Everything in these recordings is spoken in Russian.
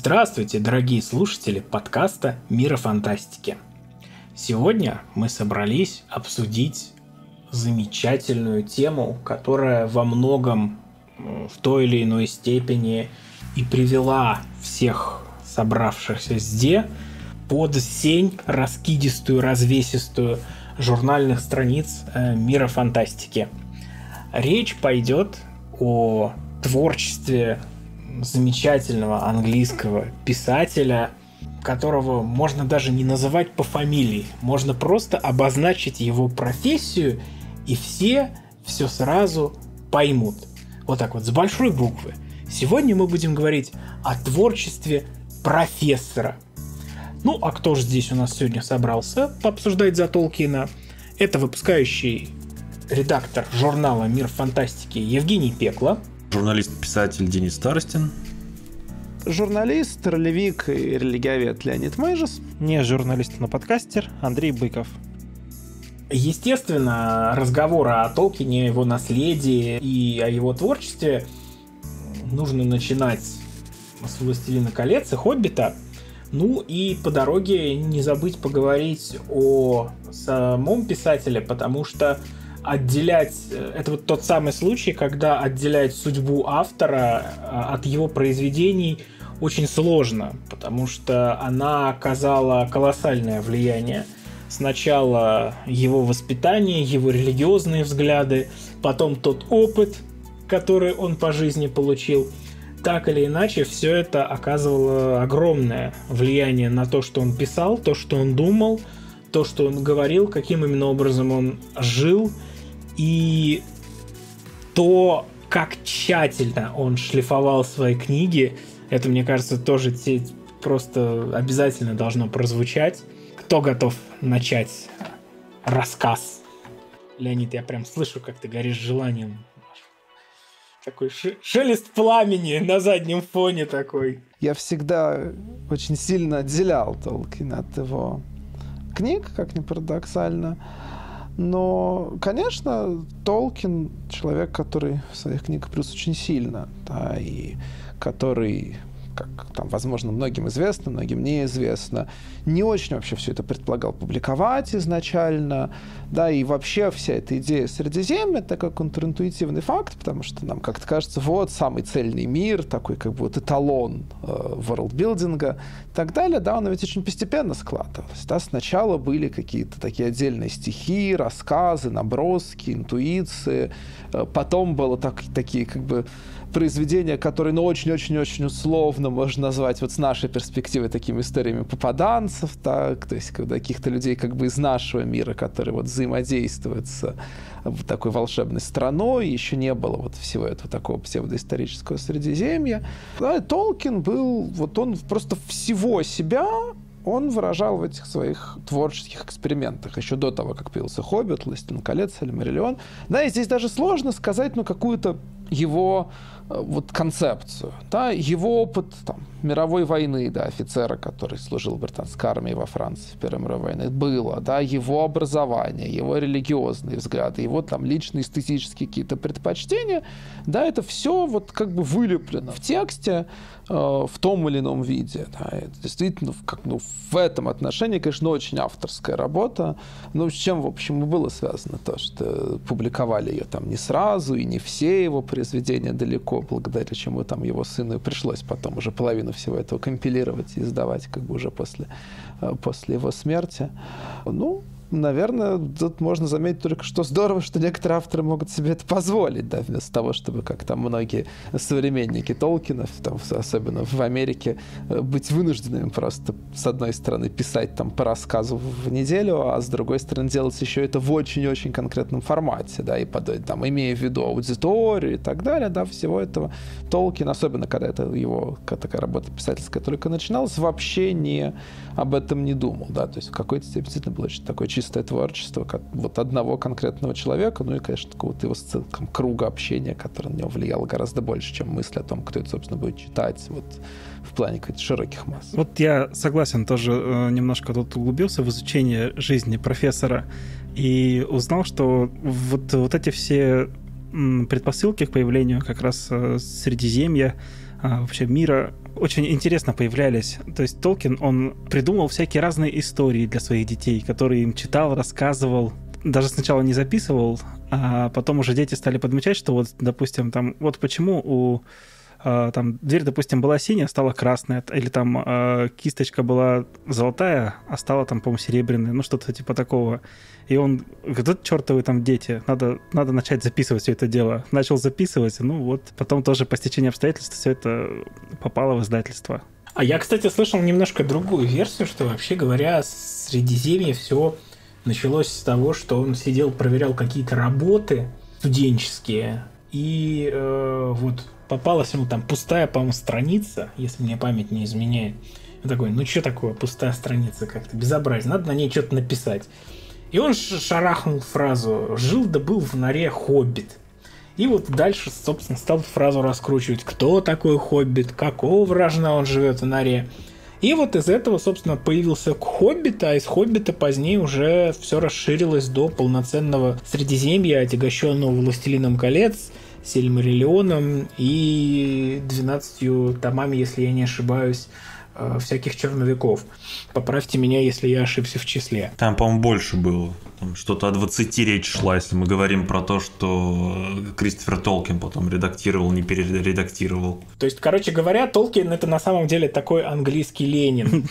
Здравствуйте, дорогие слушатели подкаста «Мира фантастики». Сегодня мы собрались обсудить замечательную тему, которая во многом в той или иной степени и привела всех собравшихся здесь под сень раскидистую, развесистую журнальных страниц «Мира фантастики». Речь пойдет о творчестве замечательного английского писателя, которого можно даже не называть по фамилии, можно просто обозначить его профессию, и все сразу поймут. Вот так вот, с большой буквы. Сегодня мы будем говорить о творчестве профессора. Ну, а кто же здесь у нас сегодня собрался пообсуждать за Толкина? Это выпускающий редактор журнала «Мир фантастики» Евгений Пекло. Журналист-писатель Денис Старостин. Журналист, ролевик и религиовед Леонид Мэйжес. Не журналист, но подкастер Андрей Быков. Естественно, разговоры о Толкине, его наследии и о его творчестве нужно начинать с «Властелина колец» и «Хоббита». Ну и по дороге не забыть поговорить о самом писателе, потому что отделять... Это вот тот самый случай, когда отделять судьбу автора от его произведений очень сложно, потому что она оказала колоссальное влияние. Сначала его воспитание, его религиозные взгляды, потом тот опыт, который он по жизни получил. Так или иначе, все это оказывало огромное влияние на то, что он писал, то, что он думал, то, что он говорил, каким именно образом он жил, и то, как тщательно он шлифовал свои книги. Это, мне кажется, тоже просто обязательно должно прозвучать. Кто готов начать рассказ? Леонид, я прям слышу, как ты горишь желанием. Такой шелест пламени на заднем фоне такой. Я всегда очень сильно отделял Толкина от его книг, как ни парадоксально. Но, конечно, Толкин — человек, который в своих книгах плюс очень сильно, да, и который, как там, возможно, многим известно, многим неизвестно, не очень вообще все это предполагал публиковать изначально, да, и вообще вся эта идея Средиземья — это как контринтуитивный факт, потому что нам как-то кажется, вот, самый цельный мир, такой как бы вот эталон ворлдбилдинга и так далее, да, он ведь очень постепенно складывалось, да, сначала были какие-то такие отдельные стихи, рассказы, наброски, интуиции, потом было такие как бы произведения, которые, ну, очень-очень-очень условно можно назвать вот с нашей перспективы такими историями попаданцев, так, то есть когда каких-то людей как бы из нашего мира, которые вот взаимодействуют с такой волшебной страной, еще не было вот всего этого такого псевдоисторического Средиземья. Да, Толкин был, вот он просто всего себя он выражал в этих своих творческих экспериментах еще до того, как появился «Хоббит», «Властелин колец», «Сильмариллион». Да, и здесь даже сложно сказать, ну, какую-то его вот концепцию, да, его опыт там, мировой войны, да, офицера, который служил в британской армии во Франции в Первой мировой войне, было, да, его образование, его религиозные взгляды, его там личные эстетические какие-то предпочтения, да, это все вот как бы вылеплено в тексте в том или ином виде, да, это действительно как, ну, в этом отношении, конечно, очень авторская работа, но с чем, в общем, и было связано то, что публиковали ее там не сразу, и не все его произведения далеко, благодаря чему там его сыну пришлось потом уже половину всего этого компилировать и издавать как бы уже после его смерти. Ну, наверное, тут можно заметить только, что здорово, что некоторые авторы могут себе это позволить, да, вместо того, чтобы, как там многие современники Толкина, там, особенно в Америке, быть вынужденными просто, с одной стороны, писать там по рассказу в неделю, а с другой стороны, делать еще это в очень-очень конкретном формате, да, и там, имея в виду аудиторию и так далее, да, всего этого Толкин, особенно когда это его такая работа писательская только начиналась, вообще не об этом не думал, да, то есть в какой-то степени действительно было очень такое чистое творчество как вот одного конкретного человека, ну и, конечно, какого-то его там, круга общения, который на него влиял гораздо больше, чем мысль о том, кто это, собственно, будет читать вот в плане каких-то широких масс. Вот я согласен, тоже немножко тут углубился в изучение жизни профессора и узнал, что вот эти все предпосылки к появлению как раз Средиземья, вообще мира, очень интересно появлялись. То есть Толкин, он придумал всякие разные истории для своих детей, которые им читал, рассказывал. Даже сначала не записывал, а потом уже дети стали подмечать, что вот, допустим, там, вот почему там дверь, допустим, была синяя, стала красная, или там кисточка была золотая, а стала там, по-моему, серебряная, ну что-то типа такого. И он говорит, вот чертовы там дети, надо начать записывать все это дело. Начал записывать, ну вот, потом тоже по стечению обстоятельств все это попало в издательство. А я, кстати, слышал немножко другую версию, что вообще говоря, Средиземье все началось с того, что он сидел, проверял какие-то работы студенческие, и вот попалась ему там пустая, по-моему, страница, если мне память не изменяет. Он такой, ну что такое пустая страница, как-то безобразие, надо на ней что-то написать. И он шарахнул фразу «Жил да был в норе хоббит». И вот дальше, собственно, стал фразу раскручивать, кто такой хоббит, какого вражна он живет в норе. И вот из этого, собственно, появился Хоббит, а из Хоббита позднее уже все расширилось до полноценного Средиземья, отягощенного «Властелином колец», Сильмариллионом и 12 томами, если я не ошибаюсь, всяких черновиков. Поправьте меня, если я ошибся в числе. Там, по-моему, больше было. Там что-то о 20 речь шла, если мы говорим про то, что Кристофер Толкин потом редактировал, не перередактировал. То есть, короче говоря, Толкин — это на самом деле такой английский Ленин.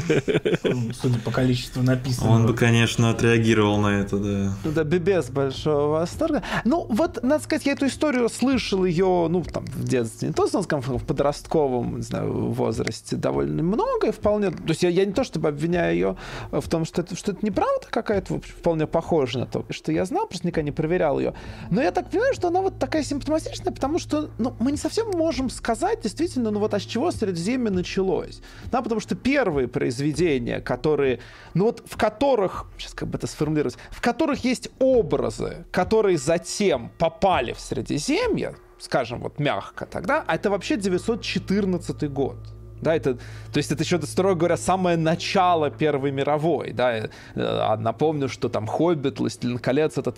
Судя по количеству написанного. Он бы, конечно, отреагировал на это, да. Да, без большого восторга. Ну, вот, надо сказать, я эту историю слышал ее, ну, там, в детстве, не то, в подростковом, не знаю, возрасте довольно много, и вполне... То есть я не то, чтобы обвиняю ее в том, что это неправда какая-то, вполне похожа на то, что я знал, просто никогда не проверял ее. Но я так понимаю, что она вот такая симптоматичная, потому что, ну, мы не совсем можем сказать, действительно, ну, вот, а с чего Средиземье началось. Да, потому что первые произведения, которые, ну, вот, в которых, сейчас как бы это сформулировать, в которых есть образы, которые затем попали в Средиземье, скажем, вот, мягко тогда, а это вообще 914 год. Да, это, то есть это еще, строго говоря, самое начало Первой мировой. Да? Напомню, что там «Хоббит», «Властелин колец» — это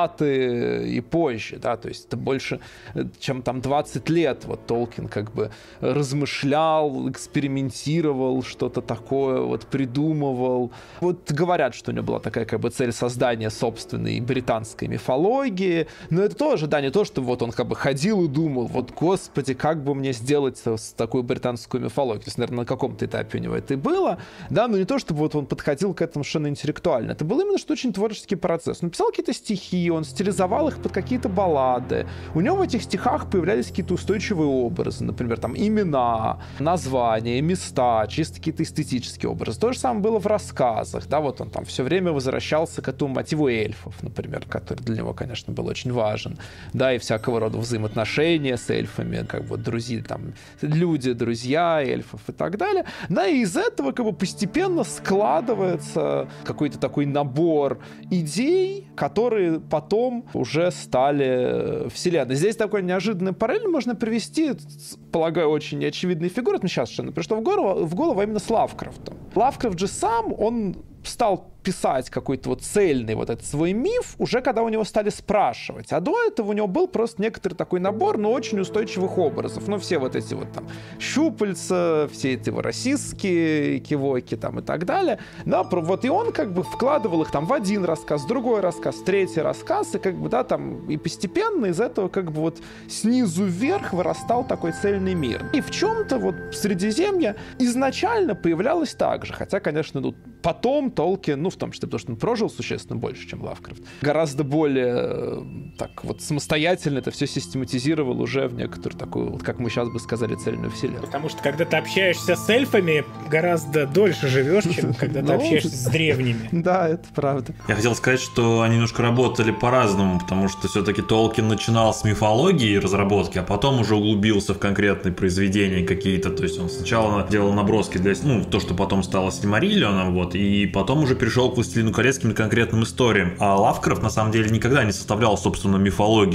30-е и позже. Да? То есть это больше, чем там 20 лет. Вот Толкин как бы размышлял, экспериментировал, что-то такое вот придумывал. Вот говорят, что у него была такая как бы цель создания собственной британской мифологии. Но это тоже, да, не то, что вот он как бы ходил и думал, вот, господи, как бы мне сделать такую британскую мифологию. То есть, наверное, на каком-то этапе у него это и было, да, но не то, чтобы вот он подходил к этому совершенно интеллектуально. Это был именно что очень творческий процесс. Он писал какие-то стихи, он стилизовал их под какие-то баллады. У него в этих стихах появлялись какие-то устойчивые образы, например, там имена, названия, места, чисто какие-то эстетические образы. То же самое было в рассказах, да, вот он там все время возвращался к этому мотиву эльфов, например, который для него, конечно, был очень важен, да, и всякого рода взаимоотношения с эльфами, как бы друзья, там, люди, друзья, эльфов и так далее. Да, и из этого как бы постепенно складывается какой-то такой набор идей, которые потом уже стали вселенной. Здесь такой неожиданный параллель можно привести, полагаю, очень неочевидные фигуры. Это мне сейчас совершенно пришло в голову именно с Лавкрафтом. Лавкрафт же сам, он стал писать какой-то вот цельный вот этот свой миф уже когда у него стали спрашивать. А до этого у него был просто некоторый такой набор, но очень устойчивых образов. Ну, все вот эти вот там щупальца, все эти российские кивоки там и так далее. Да, вот и он как бы вкладывал их там в один рассказ, другой рассказ, третий рассказ, и как бы, да, там, и постепенно из этого как бы вот снизу вверх вырастал такой цельный мир. И в чем-то вот Средиземье изначально появлялось так же, хотя, конечно, ну, потом Толкин, ну, в том числе потому, что он прожил существенно больше, чем Лавкрафт, гораздо более так вот самостоятельно это все систематизировал уже в некоторую такую, вот, как мы сейчас бы сказали, цельную вселенную. Потому что когда ты общаешься с эльфами, гораздо дольше живешь, чем когда ты общаешься с древними. Да, это правда. Я хотел сказать, что они немножко работали по-разному, потому что все-таки Толкин начинал с мифологии и разработки, а потом уже углубился в конкретные произведения какие-то. То есть он сначала делал наброски для, ну, то, что потом стало Сильмариллионом, вот, и потом уже перешел к «Властелину колец» к конкретным историям. А Лавкрафт, на самом деле, никогда не составлял, собственно, мифологию.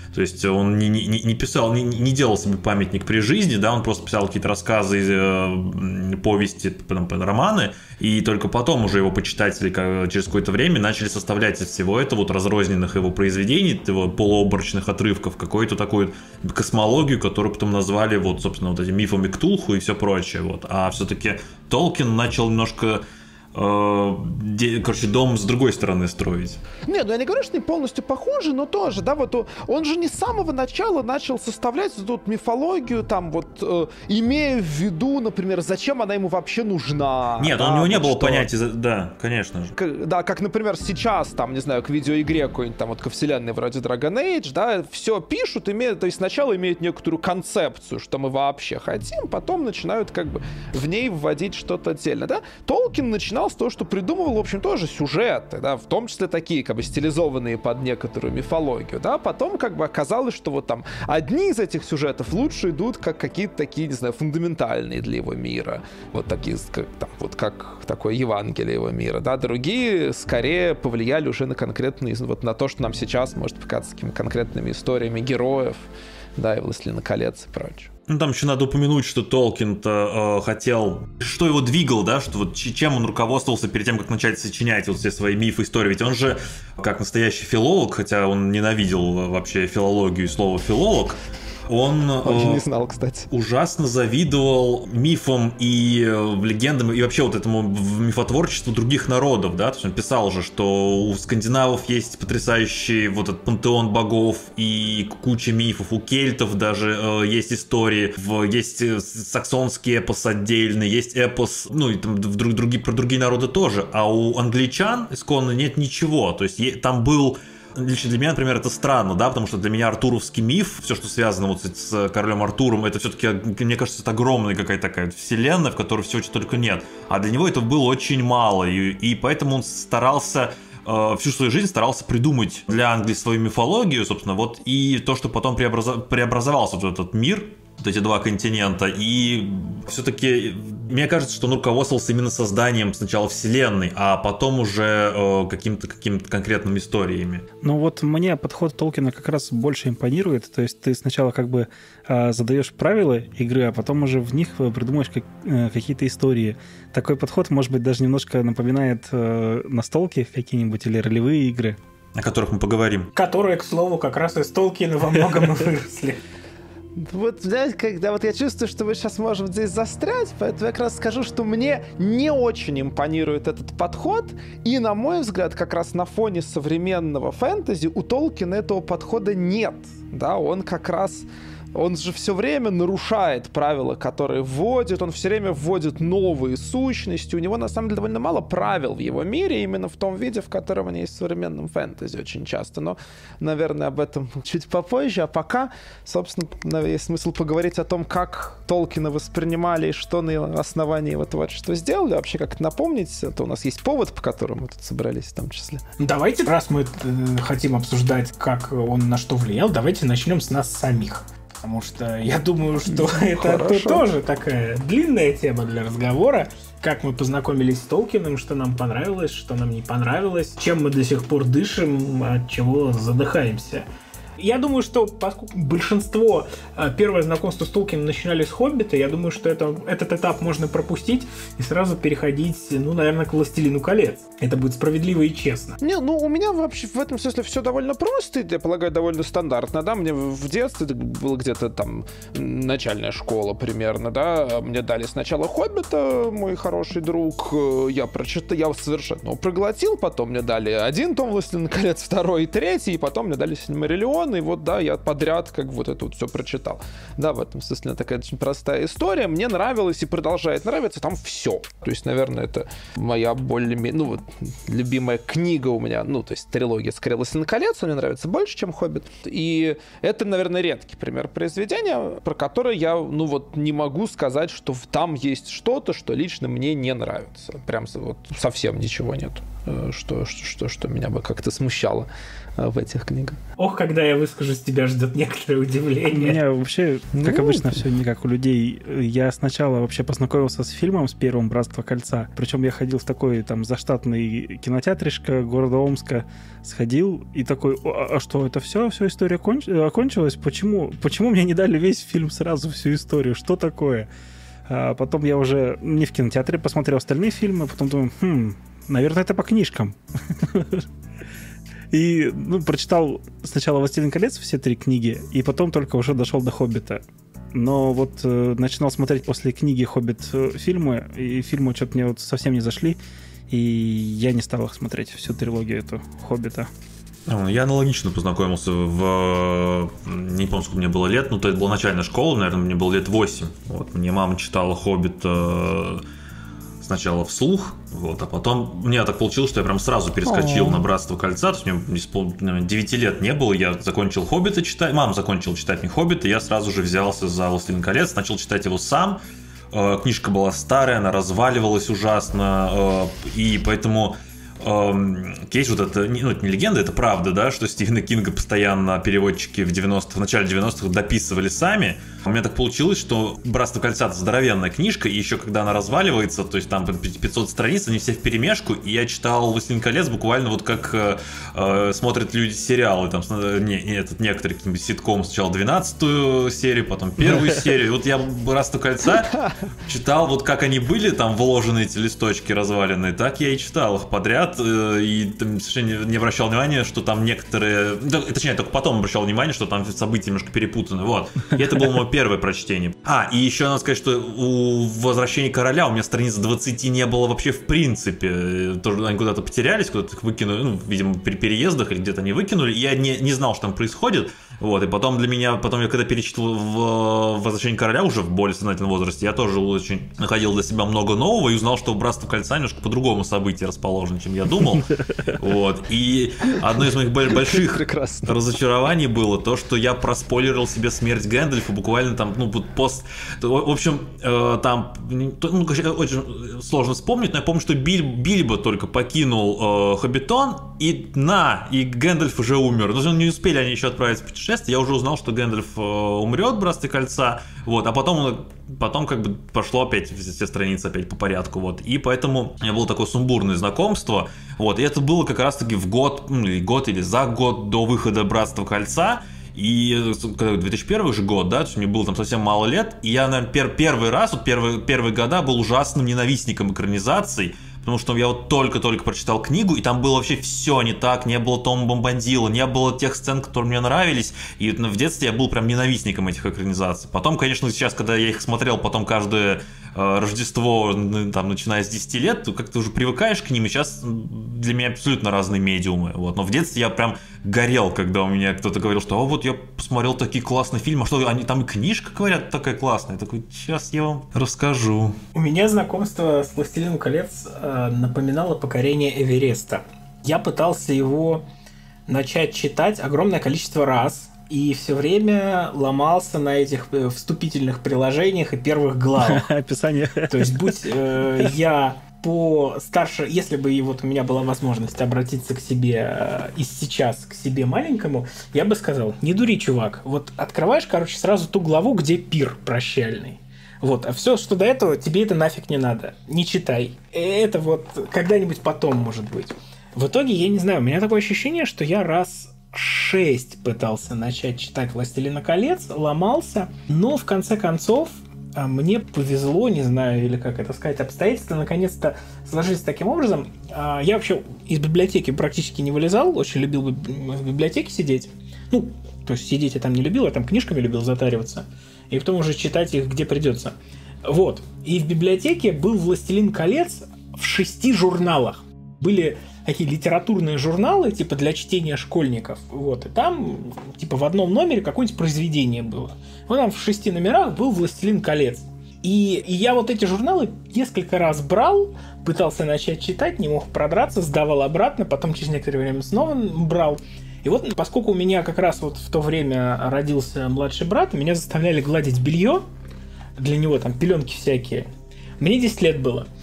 То есть он не писал, не делал себе памятник при жизни, да, он просто писал какие-то рассказы, повести, романы, и только потом уже его почитатели через какое-то время начали составлять из всего этого вот разрозненных его произведений, его полуоборочных отрывков, какую-то такую космологию, которую потом назвали вот, собственно, вот этими мифами Ктулху и все прочее. Вот. А все-таки Толкин начал немножко дом с другой стороны строить. Нет, ну я не говорю, что они полностью похожи, но тоже, да, вот он же не с самого начала начал составлять тут мифологию, там вот, имея в виду, например, зачем она ему вообще нужна. Нет, да, у него не вот было что... понятия, да, конечно же. Да, как, например, сейчас, там, не знаю, к видеоигре какой-нибудь, там, вот ко вселенной вроде Dragon Age, да, все пишут, то есть сначала имеют некоторую концепцию, что мы вообще хотим, потом начинают как бы в ней вводить что-то отдельно, да. Толкин начинал с того, что придумывал, в общем, тоже сюжеты, да, в том числе такие, как бы, стилизованные под некоторую мифологию, да, потом, как бы, оказалось, что вот там одни из этих сюжетов лучше идут, как какие-то такие, не знаю, фундаментальные для его мира, вот такие, как, там, вот как такое Евангелие его мира, да, другие скорее повлияли уже на конкретные, вот на то, что нам сейчас может показаться такими конкретными историями героев, да, и «Властелина колец» и прочее. Ну, там еще надо упомянуть, что Толкин-то хотел... Что его двигал, да? Что вот чем он руководствовался перед тем, как начать сочинять вот все свои мифы, истории. Ведь он же, как настоящий филолог, хотя он ненавидел вообще филологию и слово «филолог», он не знал, кстати. Ужасно завидовал мифам и легендам, и вообще вот этому мифотворчеству других народов, да, то есть он писал же, что у скандинавов есть потрясающий вот этот пантеон богов и куча мифов, у кельтов даже есть истории, есть саксонский эпос отдельный, есть эпос, ну и там про другие народы тоже, а у англичан исконно нет ничего, то есть там был... Лично для меня, например, это странно, да, потому что для меня артуровский миф, все, что связано вот с королем Артуром, это все-таки, мне кажется, это огромная какая-то такая вселенная, в которой всего чего только нет. А для него это было очень мало, и поэтому он старался, всю свою жизнь старался придумать для Англии свою мифологию, собственно, вот, и то, что потом преобразовался вот этот мир, вот эти два континента, и все-таки мне кажется, что он руководствовался именно созданием сначала вселенной, а потом уже какими-то конкретными историями. Ну вот мне подход Толкина как раз больше импонирует, то есть ты сначала как бы задаешь правила игры, а потом уже в них придумаешь какие-то истории. Такой подход, может быть, даже немножко напоминает настолки какие-нибудь или ролевые игры. О которых мы поговорим. Которые, к слову, как раз из Толкина во многом и выросли. Вот, знаете, когда вот я чувствую, что мы сейчас можем здесь застрять, поэтому я как раз скажу, что мне не очень импонирует этот подход, и, на мой взгляд, как раз на фоне современного фэнтези у Толкина этого подхода нет, да, он как раз... Он же все время нарушает правила, которые вводит, он все время вводит новые сущности. У него, на самом деле, довольно мало правил в его мире, именно в том виде, в котором они есть в современном фэнтези очень часто. Но, наверное, об этом чуть попозже. А пока, собственно, есть смысл поговорить о том, как Толкина воспринимали и что на основании его творчества сделали. Вообще, как это напомнить, это у нас есть повод, по которому мы тут собрались в том числе. Давайте, раз мы хотим обсуждать, как он на что влиял, давайте начнем с нас самих. Потому что я думаю, что это тоже такая длинная тема для разговора. Как мы познакомились с Толкиным, что нам понравилось, что нам не понравилось, чем мы до сих пор дышим, от чего задыхаемся. Я думаю, что поскольку большинство первое знакомство с Толкином начинали с «Хоббита», я думаю, что этот этап можно пропустить и сразу переходить, ну, наверное, к «Властелину колец». Это будет справедливо и честно. Не, ну, у меня вообще в этом смысле все довольно просто, я полагаю, довольно стандартно, да, мне в детстве, это было где-то там начальная школа примерно, да, мне дали сначала «Хоббита», мой хороший друг, я прочитал, я совершенно его проглотил, потом мне дали один том «Властелин колец», второй и третий, и потом мне дали «Сильмариллион», и вот, да, я подряд как вот это вот все прочитал. Да, в этом смысле такая очень простая история. Мне нравилось и продолжает нравиться там все. То есть, наверное, это моя более-менее, ну, вот, любимая книга у меня, ну, то есть, трилогия скорее «Властелин колец», мне нравится больше, чем «Хоббит». И это, наверное, редкий пример произведения, про которое я, ну, вот, не могу сказать, что там есть что-то, что лично мне не нравится. Прям вот совсем ничего нет. что меня бы как-то смущало в этих книгах. Ох, когда я выскажусь, тебя ждет некоторое удивление. У меня вообще, как обычно, все не как у людей. Я сначала вообще познакомился с фильмом, с первым «Братство кольца». Причем я ходил в такой там заштатный кинотеатришко города Омска, сходил и такой, а что, это все история окончилась? Почему мне не дали весь фильм сразу, всю историю? Что такое? А потом я уже не в кинотеатре посмотрел остальные фильмы, потом думаю, наверное, это по книжкам. И прочитал сначала «Властелин колец» все 3 книги, и потом только уже дошел до «Хоббита». Но вот начинал смотреть после книги «Хоббит» фильмы, и фильмы что-то мне вот совсем не зашли, и я не стал их смотреть, всю трилогию эту «Хоббита». Я аналогично познакомился не помню, сколько мне было лет, это была начальная школа, наверное, мне было лет 8. Вот, мне мама читала «Хоббит» сначала вслух, а потом мне так получилось, что я прям сразу перескочил на «Братство кольца», то есть мне 9 лет не было, я закончил «Хоббита» читать, мама закончила читать мне «Хоббита», и я сразу же взялся за «Властелин колец», начал читать его сам, книжка была старая, она разваливалась ужасно, и поэтому... Есть вот это, это не легенда, это правда, да, что Стивена Кинга постоянно переводчики в начале 90-х дописывали сами. У меня так получилось, что «Братство кольца» — это здоровенная книжка, и еще когда она разваливается, то есть там 500 страниц, они все вперемешку, и я читал «Властелин колец» буквально вот как смотрят люди сериалы, там, некоторые какие-нибудь ситком, сначала 12-ю серию, потом 1-ю серию. Вот я «Братство кольца» читал, вот как они были там вложены, эти листочки разваленные, так я и читал их подряд, и совершенно не обращал внимания, что там некоторые... Точнее, только потом обращал внимание, что там события немножко перепутаны. Вот. И это было мое первое прочтение. И еще надо сказать, что у «Возвращения короля» у меня страниц 20 не было вообще в принципе. Тоже они куда-то потерялись, куда-то их выкинули, видимо, при переездах или где-то они выкинули. И я не знал, что там происходит. Вот. И потом я когда перечитывал в «Возвращение короля» уже в более сознательном возрасте, я тоже очень находил для себя много нового и узнал, что «Братство кольца» немножко по-другому события расположено, чем я думал. Вот. И одно из моих больших разочарований было то, что я проспойлерил себе смерть Гэндальфа буквально там, в общем, там, очень сложно вспомнить, но я помню, что Бильбо только покинул Хоббитон, и Гэндальф уже умер. То есть не успели они еще отправиться в путешествие, я уже узнал, что Гэндальф умрет в «Братстве кольца», вот, а потом как бы пошло опять все страницы опять по порядку, вот, и поэтому у меня было такое сумбурное знакомство, вот, и это было как раз-таки в год или за год до выхода «Братства кольца», и 2001 же год, да, то есть мне было там совсем мало лет, и я, наверное, первый раз, первые года был ужасным ненавистником экранизаций, потому что я вот только-только прочитал книгу, и там было вообще все не так, не было Тома Бомбандила, не было тех сцен, которые мне нравились, и в детстве я был прям ненавистником этих экранизаций. Потом, конечно, сейчас, когда я их смотрел потом каждое Рождество, там, начиная с 10 лет, то как-то уже привыкаешь к ним, и сейчас для меня абсолютно разные медиумы, вот. Но в детстве я прям горел, когда у меня кто-то говорил, что вот я посмотрел такие классные фильмы, а что, они там и книжка, говорят, такая классная. Я такой, сейчас я вам расскажу. У меня знакомство с «Властелином колец» напоминало покорение Эвереста. Я пытался его начать читать огромное количество раз, и все время ломался на этих вступительных приложениях и первых главах. Описание. То есть, будь я постарше, если бы у меня была возможность обратиться к себе и сейчас к себе маленькому, я бы сказал, не дури, чувак. Вот открываешь, сразу ту главу, где пир прощальный. Вот, а все, что до этого, тебе это нафиг не надо. Не читай. Это вот когда-нибудь потом, может быть. В итоге, я не знаю, у меня такое ощущение, что я раз 6 пытался начать читать «Властелина колец», ломался, но в конце концов мне повезло, не знаю, или как это сказать, обстоятельства наконец-то сложились таким образом. Я вообще из библиотеки практически не вылезал, очень любил в библиотеке сидеть. То есть сидеть я там не любил, я там книжками любил затариваться. И потом уже читать их где придется. Вот. И в библиотеке был «Властелин колец» в 6 журналах. Были такие литературные журналы, типа для чтения школьников. Вот. И там, типа, в одном номере какое-нибудь произведение было. Вот там в 6 номерах был «Властелин колец». И я вот эти журналы несколько раз брал, пытался начать читать, не мог продраться, сдавал обратно, потом через некоторое время снова брал. И вот, поскольку у меня как раз вот в то время родился младший брат, меня заставляли гладить белье, для него там пеленки всякие. Мне 10 лет было.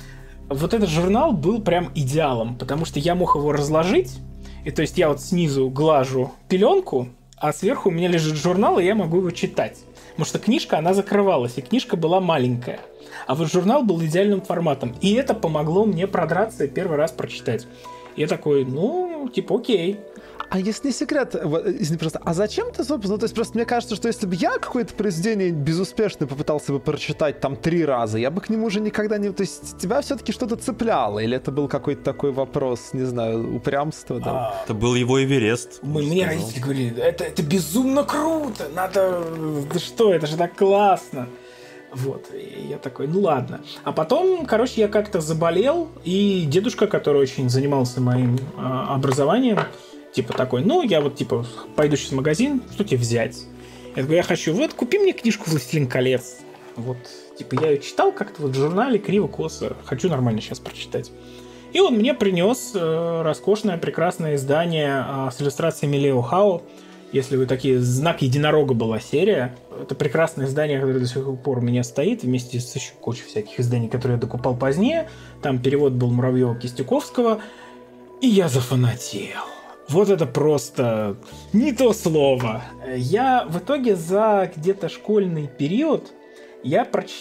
Вот этот журнал был прям идеалом, потому что я мог его разложить, и то есть я вот снизу глажу пеленку, а сверху у меня лежит журнал, и я могу его читать. Потому что книжка, она закрывалась, и книжка была маленькая. А вот журнал был идеальным форматом. И это помогло мне продраться и первый раз прочитать. Я такой, ну, типа, окей. А если не секрет, извини, просто, а зачем ты, собственно, ну, то есть просто мне кажется, что если бы я какое-то произведение безуспешно попытался бы прочитать там 3 раза, я бы к нему уже никогда не... То есть тебя все-таки что-то цепляло? Или это был какой-то такой вопрос, не знаю, упрямства? Да? Это был его Эверест. Мне родители говорили, это безумно круто, надо... Да что, это же так классно. Вот, и я такой, ну ладно. А потом, короче, я как-то заболел, и дедушка, который очень занимался моим образованием, типа такой, ну, я вот, типа, пойду сейчас в магазин, что тебе взять? Я такой, я хочу, вот, купи мне книжку «Властелин колец». Вот, типа, я ее читал как-то вот в журнале криво-косо, хочу нормально сейчас прочитать. И он мне принес роскошное, прекрасное издание с иллюстрациями Лео Хао. Если вы такие, «Знак единорога» была серия. Это прекрасное издание, которое до сих пор у меня стоит, вместе с еще кучей всяких изданий, которые я докупал позднее. Там перевод был Муравьева-Кистюковского. И я зафанател. Вот это просто не то слово. Я в итоге за где-то школьный период я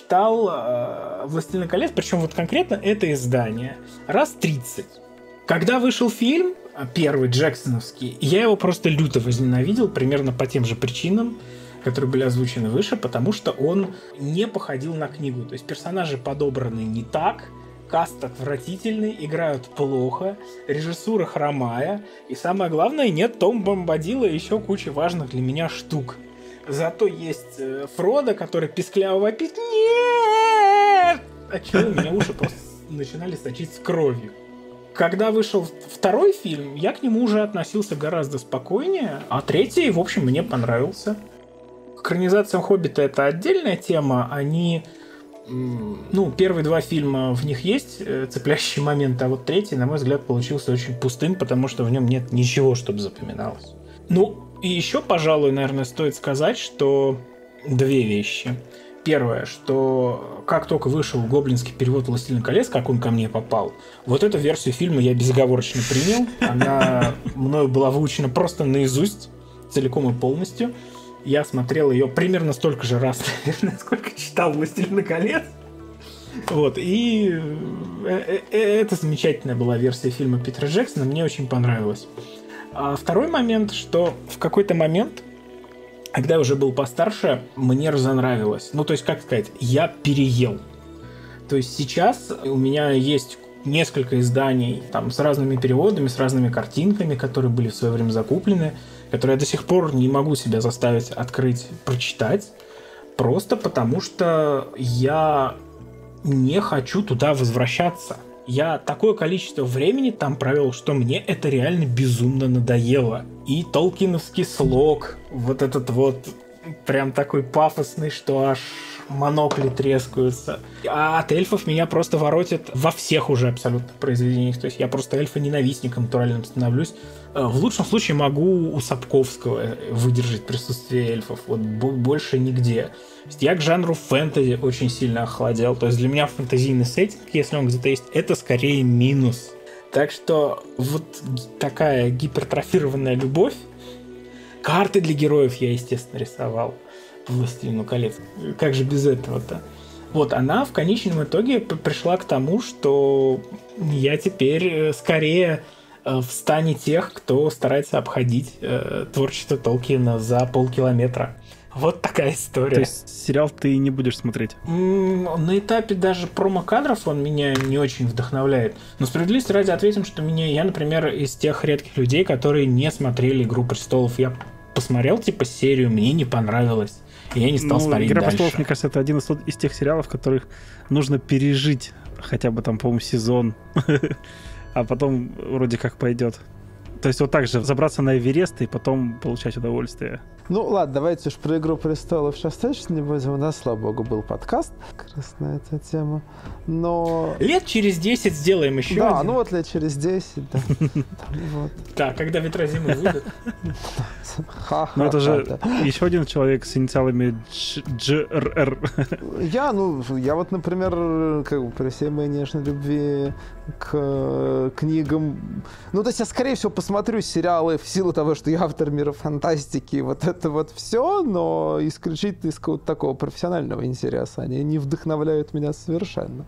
прочитал «Властелин колец», причем вот конкретно это издание, раз 30. Когда вышел фильм, первый, джексоновский, я его просто люто возненавидел, примерно по тем же причинам, которые были озвучены выше, потому что он не походил на книгу. То есть персонажи подобраны не так, каст отвратительный, играют плохо, режиссура хромая, и самое главное, нет Том Бомбадила и еще куча важных для меня штук. Зато есть Фродо, который пискляво вопит «Нет!», отчего у меня уши просто начинали сочиться кровью. Когда вышел второй фильм, я к нему уже относился гораздо спокойнее, а третий, в общем, мне понравился. К экранизациям «Хоббита» это отдельная тема, они... Ну, первые 2 фильма, в них есть цепляющие моменты, а вот третий, на мой взгляд, получился очень пустым, потому что в нем нет ничего, чтобы запоминалось. Ну, и еще, пожалуй, наверное, стоит сказать, что 2 вещи. Первое, что как только вышел гоблинский перевод «Властелин колец», как он ко мне попал, вот эту версию фильма я безоговорочно принял. Она мною была выучена просто наизусть, целиком и полностью. Я смотрел ее примерно столько же раз, наверное, сколько читал «Властелин колец». Вот, и это замечательная была версия фильма Питера Джексона, мне очень понравилось. А второй момент, что в какой-то момент, когда я уже был постарше, мне разонравилось. Ну, то есть, как сказать, я переел. То есть сейчас у меня есть несколько изданий там, с разными переводами, с разными картинками, которые были в свое время закуплены, которые я до сих пор не могу себя заставить открыть, прочитать, просто потому что я не хочу туда возвращаться. Я такое количество времени там провел, что мне это реально безумно надоело. И толкиновский слог, вот этот вот прям такой пафосный, что аж монокли трескаются. А от эльфов меня просто воротят во всех уже абсолютно произведениях. То есть я просто эльфа-ненавистником натуральным становлюсь. В лучшем случае могу у Сапковского выдержать присутствие эльфов. Вот больше нигде. То есть я к жанру фэнтези очень сильно охладел. То есть для меня фэнтезийный сеттинг, если он где-то есть, это скорее минус. Так что вот такая гипертрофированная любовь. Карты для героев я, естественно, рисовал. «Властелину колец». Как же без этого-то? Вот, она в конечном итоге пришла к тому, что я теперь скорее в стане тех, кто старается обходить творчество Толкиена за полкилометра. Вот такая история. То есть сериал ты не будешь смотреть? На этапе даже промо-кадров он меня не очень вдохновляет. Но справедливости ради ответим, что я, например, из тех редких людей, которые не смотрели «Игру престолов». Я посмотрел, типа, серию, мне не понравилось. И я не стал смотреть «Игра дальше. престолов», мне кажется, это один из тех сериалов, которых нужно пережить хотя бы там, по-моему, сезон. А потом вроде как пойдет. То есть вот так же забраться на Эверест и потом получать удовольствие. Ну ладно, давайте уж про «Игру престолов» сейчас точно не будем. У нас, слава богу, был подкаст как раз на эту тему. Но... Лет через 10 сделаем еще Да, один. ну вот лет через 10, да. Да, когда «Ветра зимы» выйдут. Ну это же еще один человек с инициалами GRR. Я вот, например, как бы при всей моей нежной любви к книгам... Ну, то есть я, скорее всего, посмотрю сериалы в силу того, что я автор мира фантастики, вот это вот все, но исключительно из какого-то такого профессионального интереса. Они не вдохновляют меня совершенно.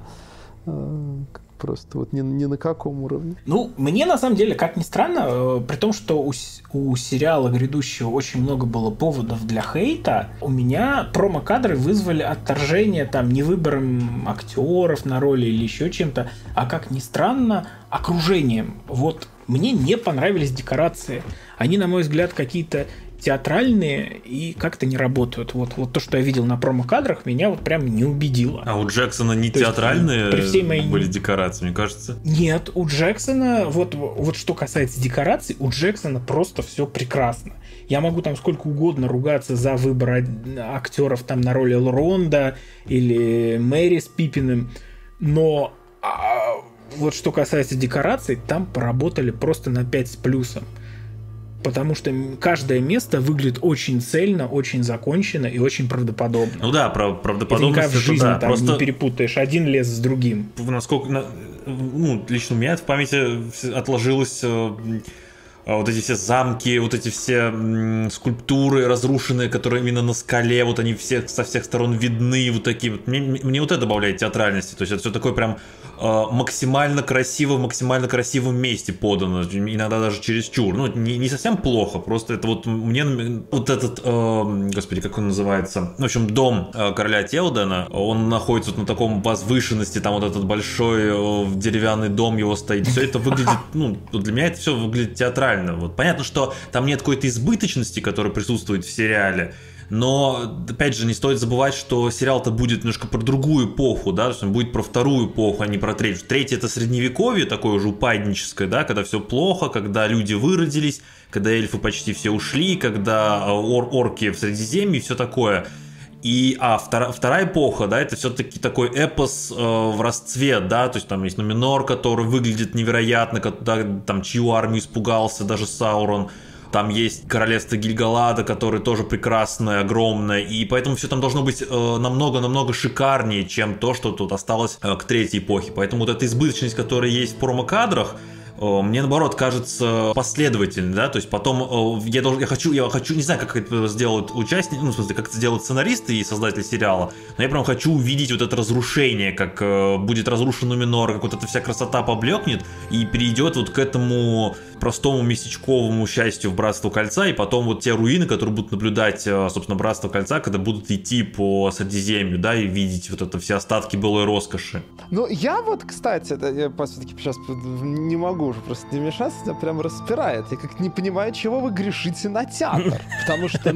Просто вот ни на каком уровне. Ну, мне на самом деле, как ни странно, при том, что у сериала грядущего очень много было поводов для хейта, у меня промо-кадры вызвали отторжение там не выбором актеров на роли или еще чем-то, а, как ни странно, окружением. Вот мне не понравились декорации. Они, на мой взгляд, какие-то театральные и как-то не работают. Вот то, что я видел на промо-кадрах, меня вот прям не убедило. А у Джексона не То есть, театральные при всей моей... были декорации, мне кажется? Нет, у Джексона, вот что касается декораций, у Джексона просто все прекрасно. Я могу там сколько угодно ругаться за выбор актеров там на роли Элронда или Мэри с Пиппиным, но вот что касается декораций, там поработали просто на 5 с плюсом. Потому что каждое место выглядит очень цельно, очень закончено и очень правдоподобно. Ну да, правдоподобность это в жизни да. там Просто... не перепутаешь один лес с другим. Насколько, лично у меня в памяти отложилось вот эти все замки, вот эти все скульптуры разрушенные, которые именно на скале, вот они все со всех сторон видны, вот такие вот. Мне вот это добавляет театральности, то есть это все такое прям максимально красиво, в максимально красивом месте подано, иногда даже чересчур. Ну, не совсем плохо, просто это вот мне вот этот, господи, как он называется, в общем, дом короля Теодена, он находится вот на таком возвышенности, там вот этот большой деревянный дом его стоит, все это выглядит, для меня это все выглядит театрально. Вот. Понятно, что там нет какой-то избыточности, которая присутствует в сериале, но, опять же, не стоит забывать, что сериал-то будет немножко про другую эпоху, да, то есть он будет про вторую эпоху, а не про третью. Третья — это средневековье, такое уже упадническое, да, когда все плохо, когда люди выродились, когда эльфы почти все ушли, когда орки в Средиземье и все такое. Вторая эпоха, да, это все-таки такой эпос в расцвет, да, то есть там есть Нуменор, который выглядит невероятно, там чью армию испугался даже Саурон. Там есть королевство Гильгалада, которое тоже прекрасное, огромное, и поэтому все там должно быть намного-намного шикарнее, чем то, что тут осталось к третьей эпохе. Поэтому вот эта избыточность, которая есть в промо-кадрах, мне, наоборот, кажется последовательной, да, то есть потом я хочу, не знаю, как это сделают участники, в смысле, как это делают сценаристы и создатели сериала, но я прям хочу увидеть вот это разрушение, как будет разрушен Нуменор, как вот эта вся красота поблекнет и перейдет вот к этому простому местечковому счастью в Братство Кольца, и потом вот те руины, которые будут наблюдать, собственно, Братство Кольца, когда будут идти по Средиземью, да, и видеть вот это все остатки былой роскоши. Ну, я вот, кстати, я все-таки сейчас не могу уже просто не мешаться, меня прям распирает. Я как не понимаю, чего вы грешите на театр. Потому что,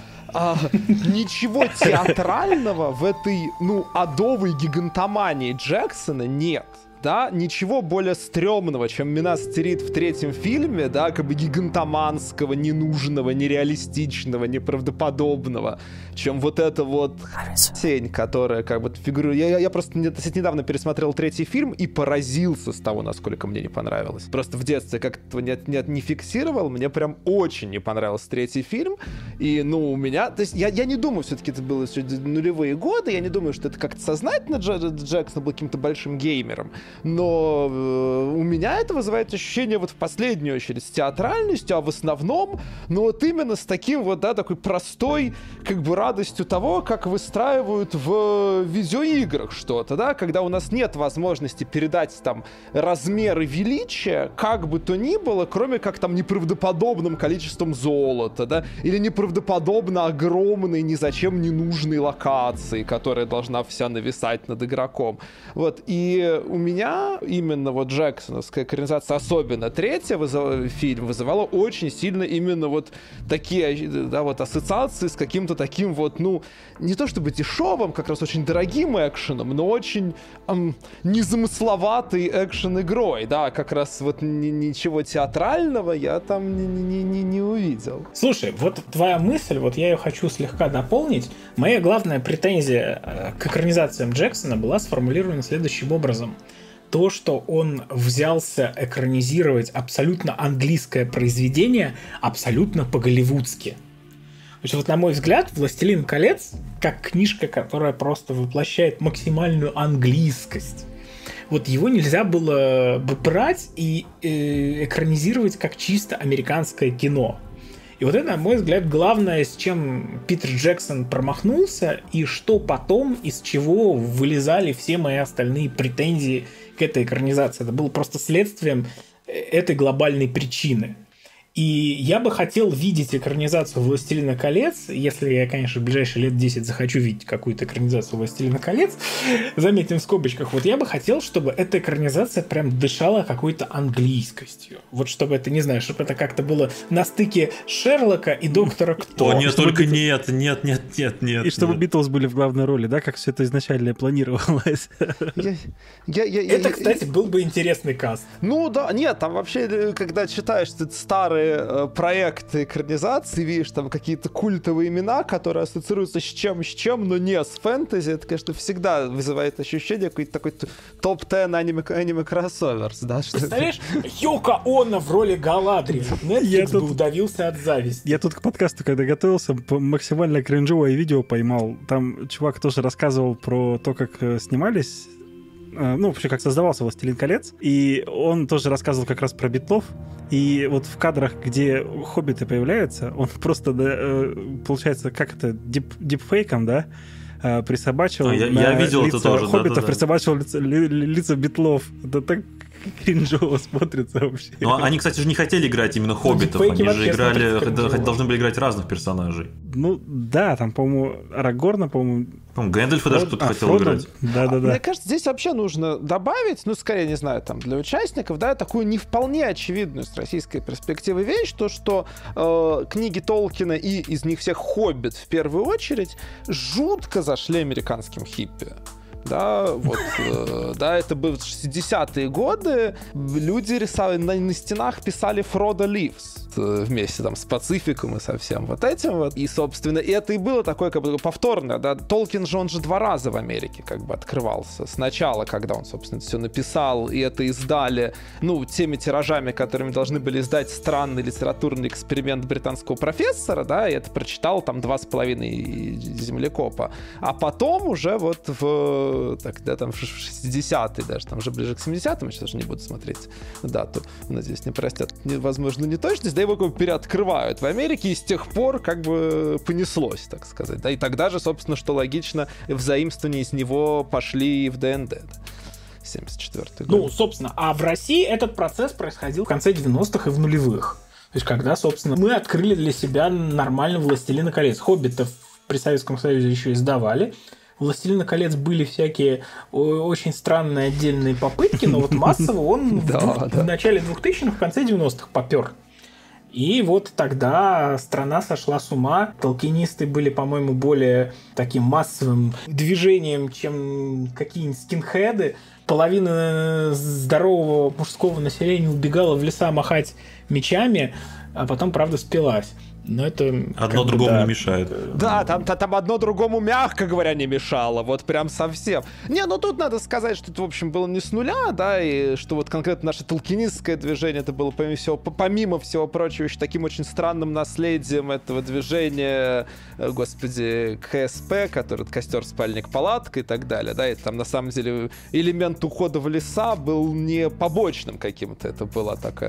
ничего театрального в этой, адовой гигантомании Джексона нет. Да, ничего более стрёмного, чем Минас Тирит в третьем фильме, да, как бы гигантоманского, ненужного, нереалистичного, неправдоподобного, чем вот эта вот тень, которая как бы фигурирует. Я просто недавно пересмотрел третий фильм и поразился с того, насколько мне не понравилось. Просто в детстве как-то не фиксировал, мне прям очень не понравился третий фильм, и, у меня, то есть я не думаю, все-таки это было нулевые годы, я не думаю, что это как-то сознательно Джексон был каким-то большим геймером, но у меня это вызывает ощущение вот в последнюю очередь с театральностью, а в основном, вот именно с таким вот, да, такой простой, как бы радостью того, как выстраивают в видеоиграх что-то, да, когда у нас нет возможности передать там размеры величия, как бы то ни было, кроме как там неправдоподобным количеством золота, да, или неправдоподобно огромной, ни зачем не нужной локации, которая должна вся нависать над игроком. Вот, и у меня меня именно вот джексоновская экранизация, особенно третья фильм, вызывала очень сильно именно вот такие, да, вот ассоциации с каким-то таким вот, ну, не то чтобы дешевым, как раз очень дорогим экшеном, но очень незамысловатой экшен-игрой, да, как раз вот ничего театрального я там не увидел. Слушай, вот твоя мысль, вот я ее хочу слегка дополнить. Моя главная претензия к экранизациям Джексона была сформулирована следующим образом. То, что он взялся экранизировать абсолютно английское произведение абсолютно по-голливудски. То есть, вот на мой взгляд, «Властелин колец» как книжка, которая просто воплощает максимальную английскость. Вот его нельзя было бы брать и экранизировать как чисто американское кино. И вот это, на мой взгляд, главное, с чем Питер Джексон промахнулся, и что потом, из чего вылезали все мои остальные претензии к этой экранизации. Это было просто следствием этой глобальной причины. И я бы хотел видеть экранизацию «Властелина колец», если я, конечно, в ближайшие лет 10 захочу видеть какую-то экранизацию «Властелина колец», заметим в скобочках, вот я бы хотел, чтобы эта экранизация прям дышала какой-то английскостью. Вот чтобы это, не знаю, чтобы это как-то было на стыке Шерлока и Доктора Кто. О, нет, только нет. И чтобы Битлз были в главной роли, да, как все это изначально планировалось. Это, кстати, был бы интересный каст. Ну да, нет, там вообще, когда читаешь старые проекты экранизации, видишь там какие-то культовые имена, которые ассоциируются с чем, но не с фэнтези, это, конечно, всегда вызывает ощущение какой-то такой топ-10 аниме-кроссоверс, да? Представляешь, Йоко Оно в роли Галадриэль. Netflix бы удавился от зависти. Я тут к подкасту, когда готовился, максимально кринжовое видео поймал. Там чувак тоже рассказывал про то, как снимались, ну, вообще, как создавался «Властелин колец», и он тоже рассказывал как раз про битлов, и вот в кадрах, где хоббиты появляются, он просто, получается, как это, дипфейком, да, присобачивал я видел лица это тоже, хоббитов, да. присобачивал лица битлов. Это так кринжово смотрится вообще. Ну, они, кстати, же не хотели играть именно хоббитов, они же играли, должны были играть разных персонажей. Ну, да, там, по-моему, Арагорна, по-моему... Гэндальфа даже кто-то хотел Фродо. играть. Да. Мне кажется, здесь вообще нужно добавить, ну, скорее, не знаю, там, для участников, да, такую не вполне очевидную с российской перспективы вещь, то, что книги Толкина и из них всех «Хоббит» в первую очередь жутко зашли американским хиппи. Да, вот, да, это были 60-е годы, люди рисовали, на стенах писали «Фродо Ливс» вместе там с Пацификом и со всем вот этим вот. И, собственно, это и было такое как бы повторное, да. Толкин же, он же 2 раза в Америке как бы открывался. Сначала, когда он, собственно, все написал, и это издали, ну, теми тиражами, которыми должны были издать странный литературный эксперимент британского профессора, да, и это прочитал там 2,5 землекопа. А потом уже вот тогда там в 60-е даже, там уже ближе к 70-м, сейчас даже не буду смотреть дату, надеюсь, не простят, возможно, не точность, да его как бы переоткрывают в Америке, и с тех пор как бы понеслось, так сказать, да, и тогда же, собственно, что логично, взаимствования из него пошли в ДНД. 74-й год. Ну, собственно, а в России этот процесс происходил в конце 90-х и в нулевых. То есть, когда, собственно, мы открыли для себя нормально «Властелина колец». «Хоббитов» при Советском Союзе еще издавали. «Властелина колец» были всякие очень странные отдельные попытки, но вот массово он в начале 2000-х, в конце 90-х попер. И вот тогда страна сошла с ума. Толкинисты были, по-моему, более таким массовым движением, чем какие-нибудь скинхеды. Половина здорового мужского населения убегала в леса махать мечами, а потом, правда, спилась. Но это одно другому не мешает. Да, там одно другому, мягко говоря, не мешало. Вот прям совсем. Не, ну тут надо сказать, что это, в общем, было не с нуля, да, и что вот конкретно наше толкинистское движение, это было, помимо всего прочего, еще таким очень странным наследием этого движения, господи, КСП, который костер, спальник, палатка и так далее, да, и там на самом деле элемент ухода в леса был не побочным каким-то, это была такая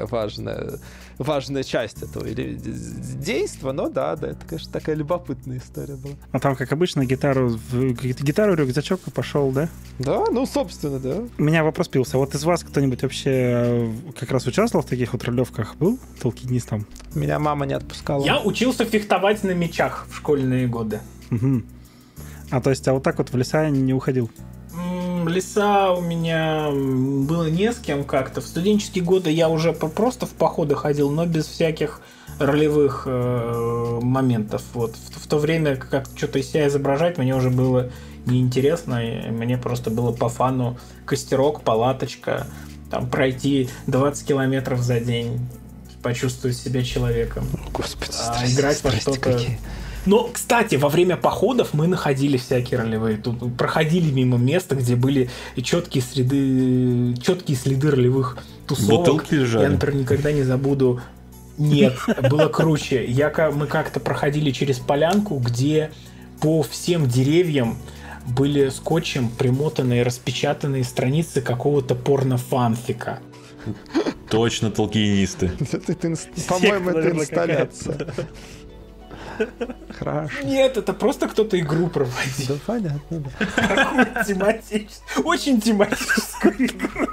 важная часть этого действия. Но да, это, конечно, такая любопытная история была. А там, как обычно, гитару, рюкзачок и пошел, да? Да, ну, собственно, да. У меня вопрос появился. Вот из вас кто-нибудь вообще как раз участвовал в таких вот ролевках? Был толкинистом? Меня мама не отпускала. Я учился фехтовать на мечах в школьные годы. Угу. А то есть, вот так вот в леса не уходил? леса у меня было не с кем как-то. В студенческие годы я уже просто в походы ходил, но без всяких ролевых моментов. Вот. В то время, как что-то из себя изображать, мне уже было неинтересно. Мне просто было по фану костерок, палаточка, там, пройти 20 километров за день, почувствовать себя человеком. Господи, играть во что-то... Какие. Но, кстати, во время походов мы находили всякие ролевые. Тут проходили мимо места, где были четкие следы ролевых тусовок. Бутылки лежали. Я, например, никогда не забуду. Нет, было круче. Мы как-то проходили через полянку, где по всем деревьям были скотчем примотанные, распечатанные страницы какого-то порно-фанфика. Точно толкинисты. По-моему, это инсталляция. Хорошо. Нет, это просто кто-то игру проводил. Да, понятно. Какую тематическую, очень тематическую игру.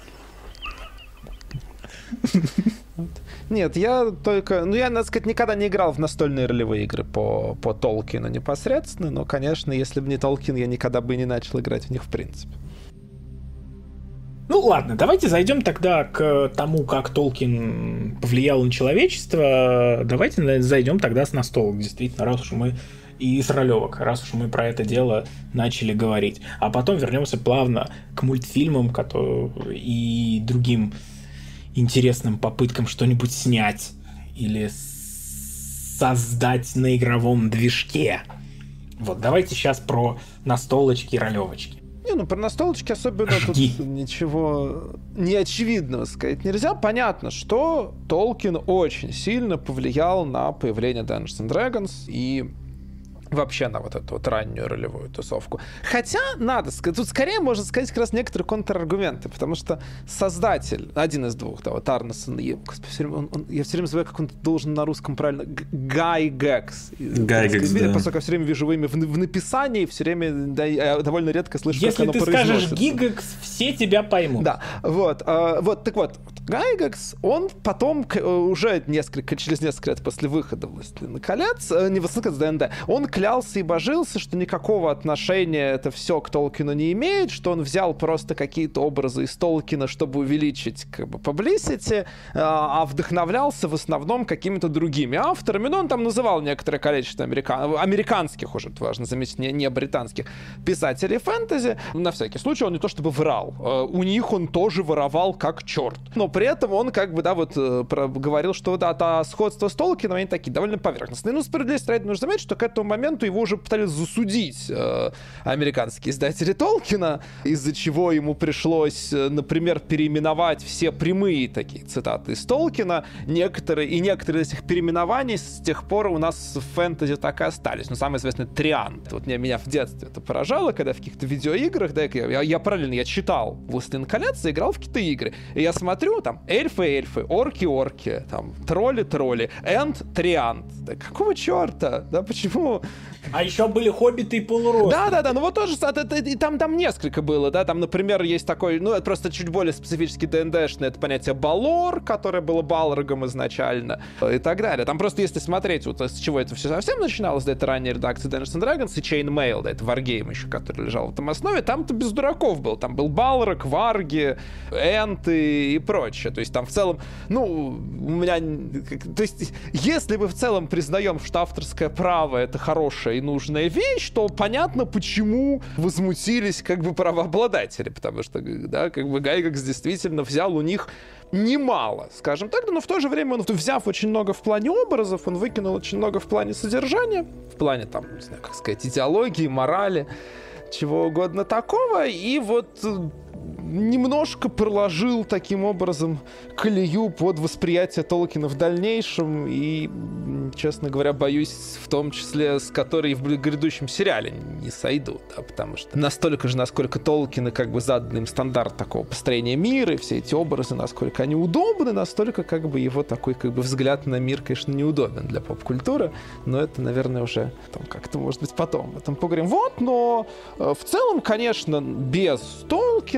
Нет, я только... я, надо сказать, никогда не играл в настольные ролевые игры по Толкину непосредственно, но, конечно, если бы не Толкин, я никогда бы не начал играть в них в принципе. Ну ладно, давайте зайдем тогда к тому, как Толкин повлиял на человечество. Давайте зайдем тогда с настолок, действительно, раз уж мы и с ролевок, раз уж мы про это дело начали говорить. А потом вернемся плавно к мультфильмам и другим интересным попыткам что-нибудь снять или создать на игровом движке. Вот, давайте сейчас про настолочки и ролевочки. Про настолочки особенно тут ничего неочевидного сказать нельзя. Понятно, что Толкин очень сильно повлиял на появление Dungeons and Dragons и вообще на вот эту вот раннюю ролевую тусовку. Хотя, надо сказать, тут скорее можно сказать как раз некоторые контраргументы, потому что создатель, один из двух, да, вот Арнесон, я все время забываю, как он должен на русском правильно, Гайгекс. Да. Поскольку я все время вижу его имя в написании, все время, да, я довольно редко слышу, если как оно произносится. Если ты скажешь Гигекс, все тебя поймут. Да, так вот, Гайгекс, он потом, уже через несколько лет после выхода «Властелина колец», не «Властелина колец», ДНД, он клялся и божился, что никакого отношения это все к Толкину не имеет, что он взял просто какие-то образы из Толкина, чтобы увеличить publicity, а вдохновлялся в основном какими-то другими авторами. Но он там называл некоторое количество американских, уже важно заметить, не британских писателей фэнтези. На всякий случай он не то чтобы врал. У них он тоже воровал как черт. Но при этом он говорил, что да, сходство с Толкином, они такие довольно поверхностные. Ну, справедливости ради нужно заметить, что к этому моменту его уже пытались засудить американские издатели Толкина, из-за чего ему пришлось, например, переименовать все прямые такие цитаты из Толкина. Некоторые из этих переименований с тех пор у нас в фэнтези так и остались. Ну, самый известный Триант. Вот меня в детстве это поражало, когда в каких-то видеоиграх, да, я читал «Властелин колец» и играл в какие-то игры. И я смотрю, там, эльфы, орки, там, тролли, энд Триант. Да какого черта? Да почему? А еще были хоббиты и полуросли. Да, ну вот тоже, и там несколько было, да, там, например, есть такой, это просто чуть более специфически ДНДшный, это понятие Балор, которое было Балрогом изначально, и так далее. Там просто, если смотреть, вот с чего это все совсем начиналось, да, это ранняя редакция Dungeons and Dragons и Chainmail, да, это Wargame еще, который лежал в этом основе, там-то без дураков был, там был Балрог, Варги, Энты и прочее, то есть там в целом, у меня, то есть, если мы в целом признаем, что авторское право — это хорошая и нужная вещь, то понятно, почему возмутились правообладатели, потому что, да, Гайгекс действительно взял у них немало, скажем так, но в то же время он, взяв очень много в плане образов, он выкинул очень много в плане содержания, в плане, там, не знаю, как сказать, идеологии, морали, чего угодно такого, и вот немножко проложил таким образом колею под восприятие Толкина в дальнейшем и, честно говоря, боюсь, в том числе с которой в грядущем сериале не сойдут, да, потому что настолько же, насколько Толкин и задан им стандарт такого построения мира, и все эти образы, насколько они удобны, настолько его такой взгляд на мир, конечно, неудобен для поп-культуры, но это, наверное, уже там как-то, может быть, потом об этом поговорим. Вот, но в целом, конечно, без Толкина настолько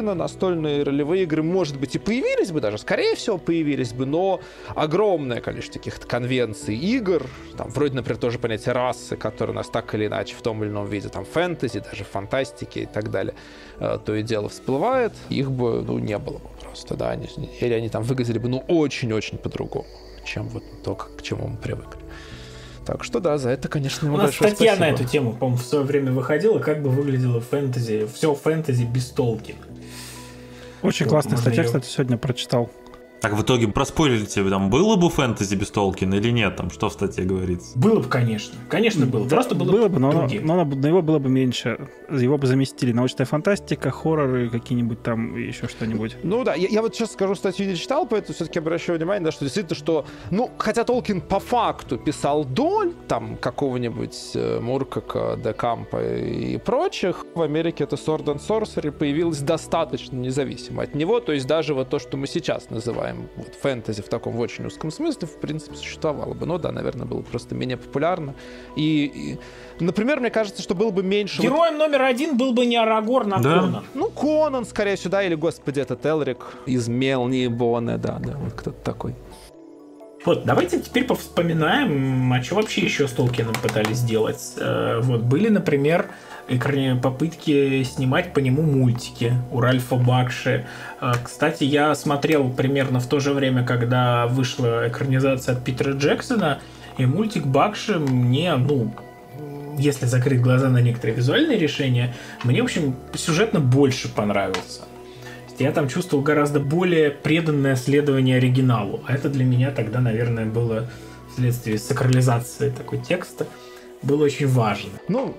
настольные ролевые игры, может быть, и появились бы даже, скорее всего, появились бы, но огромное количество каких-то конвенций игр, там, вроде, например, тоже понятие расы, которые у нас так или иначе в том или ином виде, там, фэнтези, даже фантастики и так далее, то и дело всплывает, их бы, ну, не было бы просто, да, или они там выглядели бы, ну, очень-очень по-другому, чем вот то, к чему мы привыкли. Так что да, за это, конечно, ему большое спасибо. У нас статья на эту тему, по-моему, в свое время выходила, как бы выглядело фэнтези, все фэнтези без Толкина. Очень классная статья, кстати, сегодня прочитал. Так, в итоге проспойлерите, там было бы фэнтези без Толкина или нет? Там что в статье говорится? Было бы, конечно. Конечно, было. Да, просто было бы, но его было бы меньше. Его бы заместили научная фантастика, хорроры, какие-нибудь там, еще что-нибудь. Ну да, я вот сейчас скажу, статью не читал, поэтому все-таки обращаю внимание, да, что действительно, что, ну, хотя Толкин по факту писал доль, там, какого-нибудь Муркака, Де Кампа и прочих, в Америке это Sword and Sorcery появилось достаточно независимо от него, то есть даже вот то, что мы сейчас называем вот, фэнтези в таком в очень узком смысле, в принципе, существовало бы. Но да, наверное, было просто менее популярно. И например, мне кажется, что было бы меньше... Героем номер один был бы не Арагорн, а Конан. Ну, Конан, скорее всего, да, или, господи, этот Элрик из Мелни Боне, да, вот кто-то такой. Вот, давайте теперь повспоминаем, а что вообще еще с Толкином пытались сделать. Вот, были, например, попытки снимать по нему мультики у Ральфа Бакши. Кстати, я смотрел примерно в то же время, когда вышла экранизация от Питера Джексона, и мультик Бакши мне, ну, если закрыть глаза на некоторые визуальные решения, мне, в общем, сюжетно больше понравился. Я там чувствовал гораздо более преданное следование оригиналу. А это для меня тогда, наверное, было вследствие сакрализации такой текста. Было очень важно. Ну,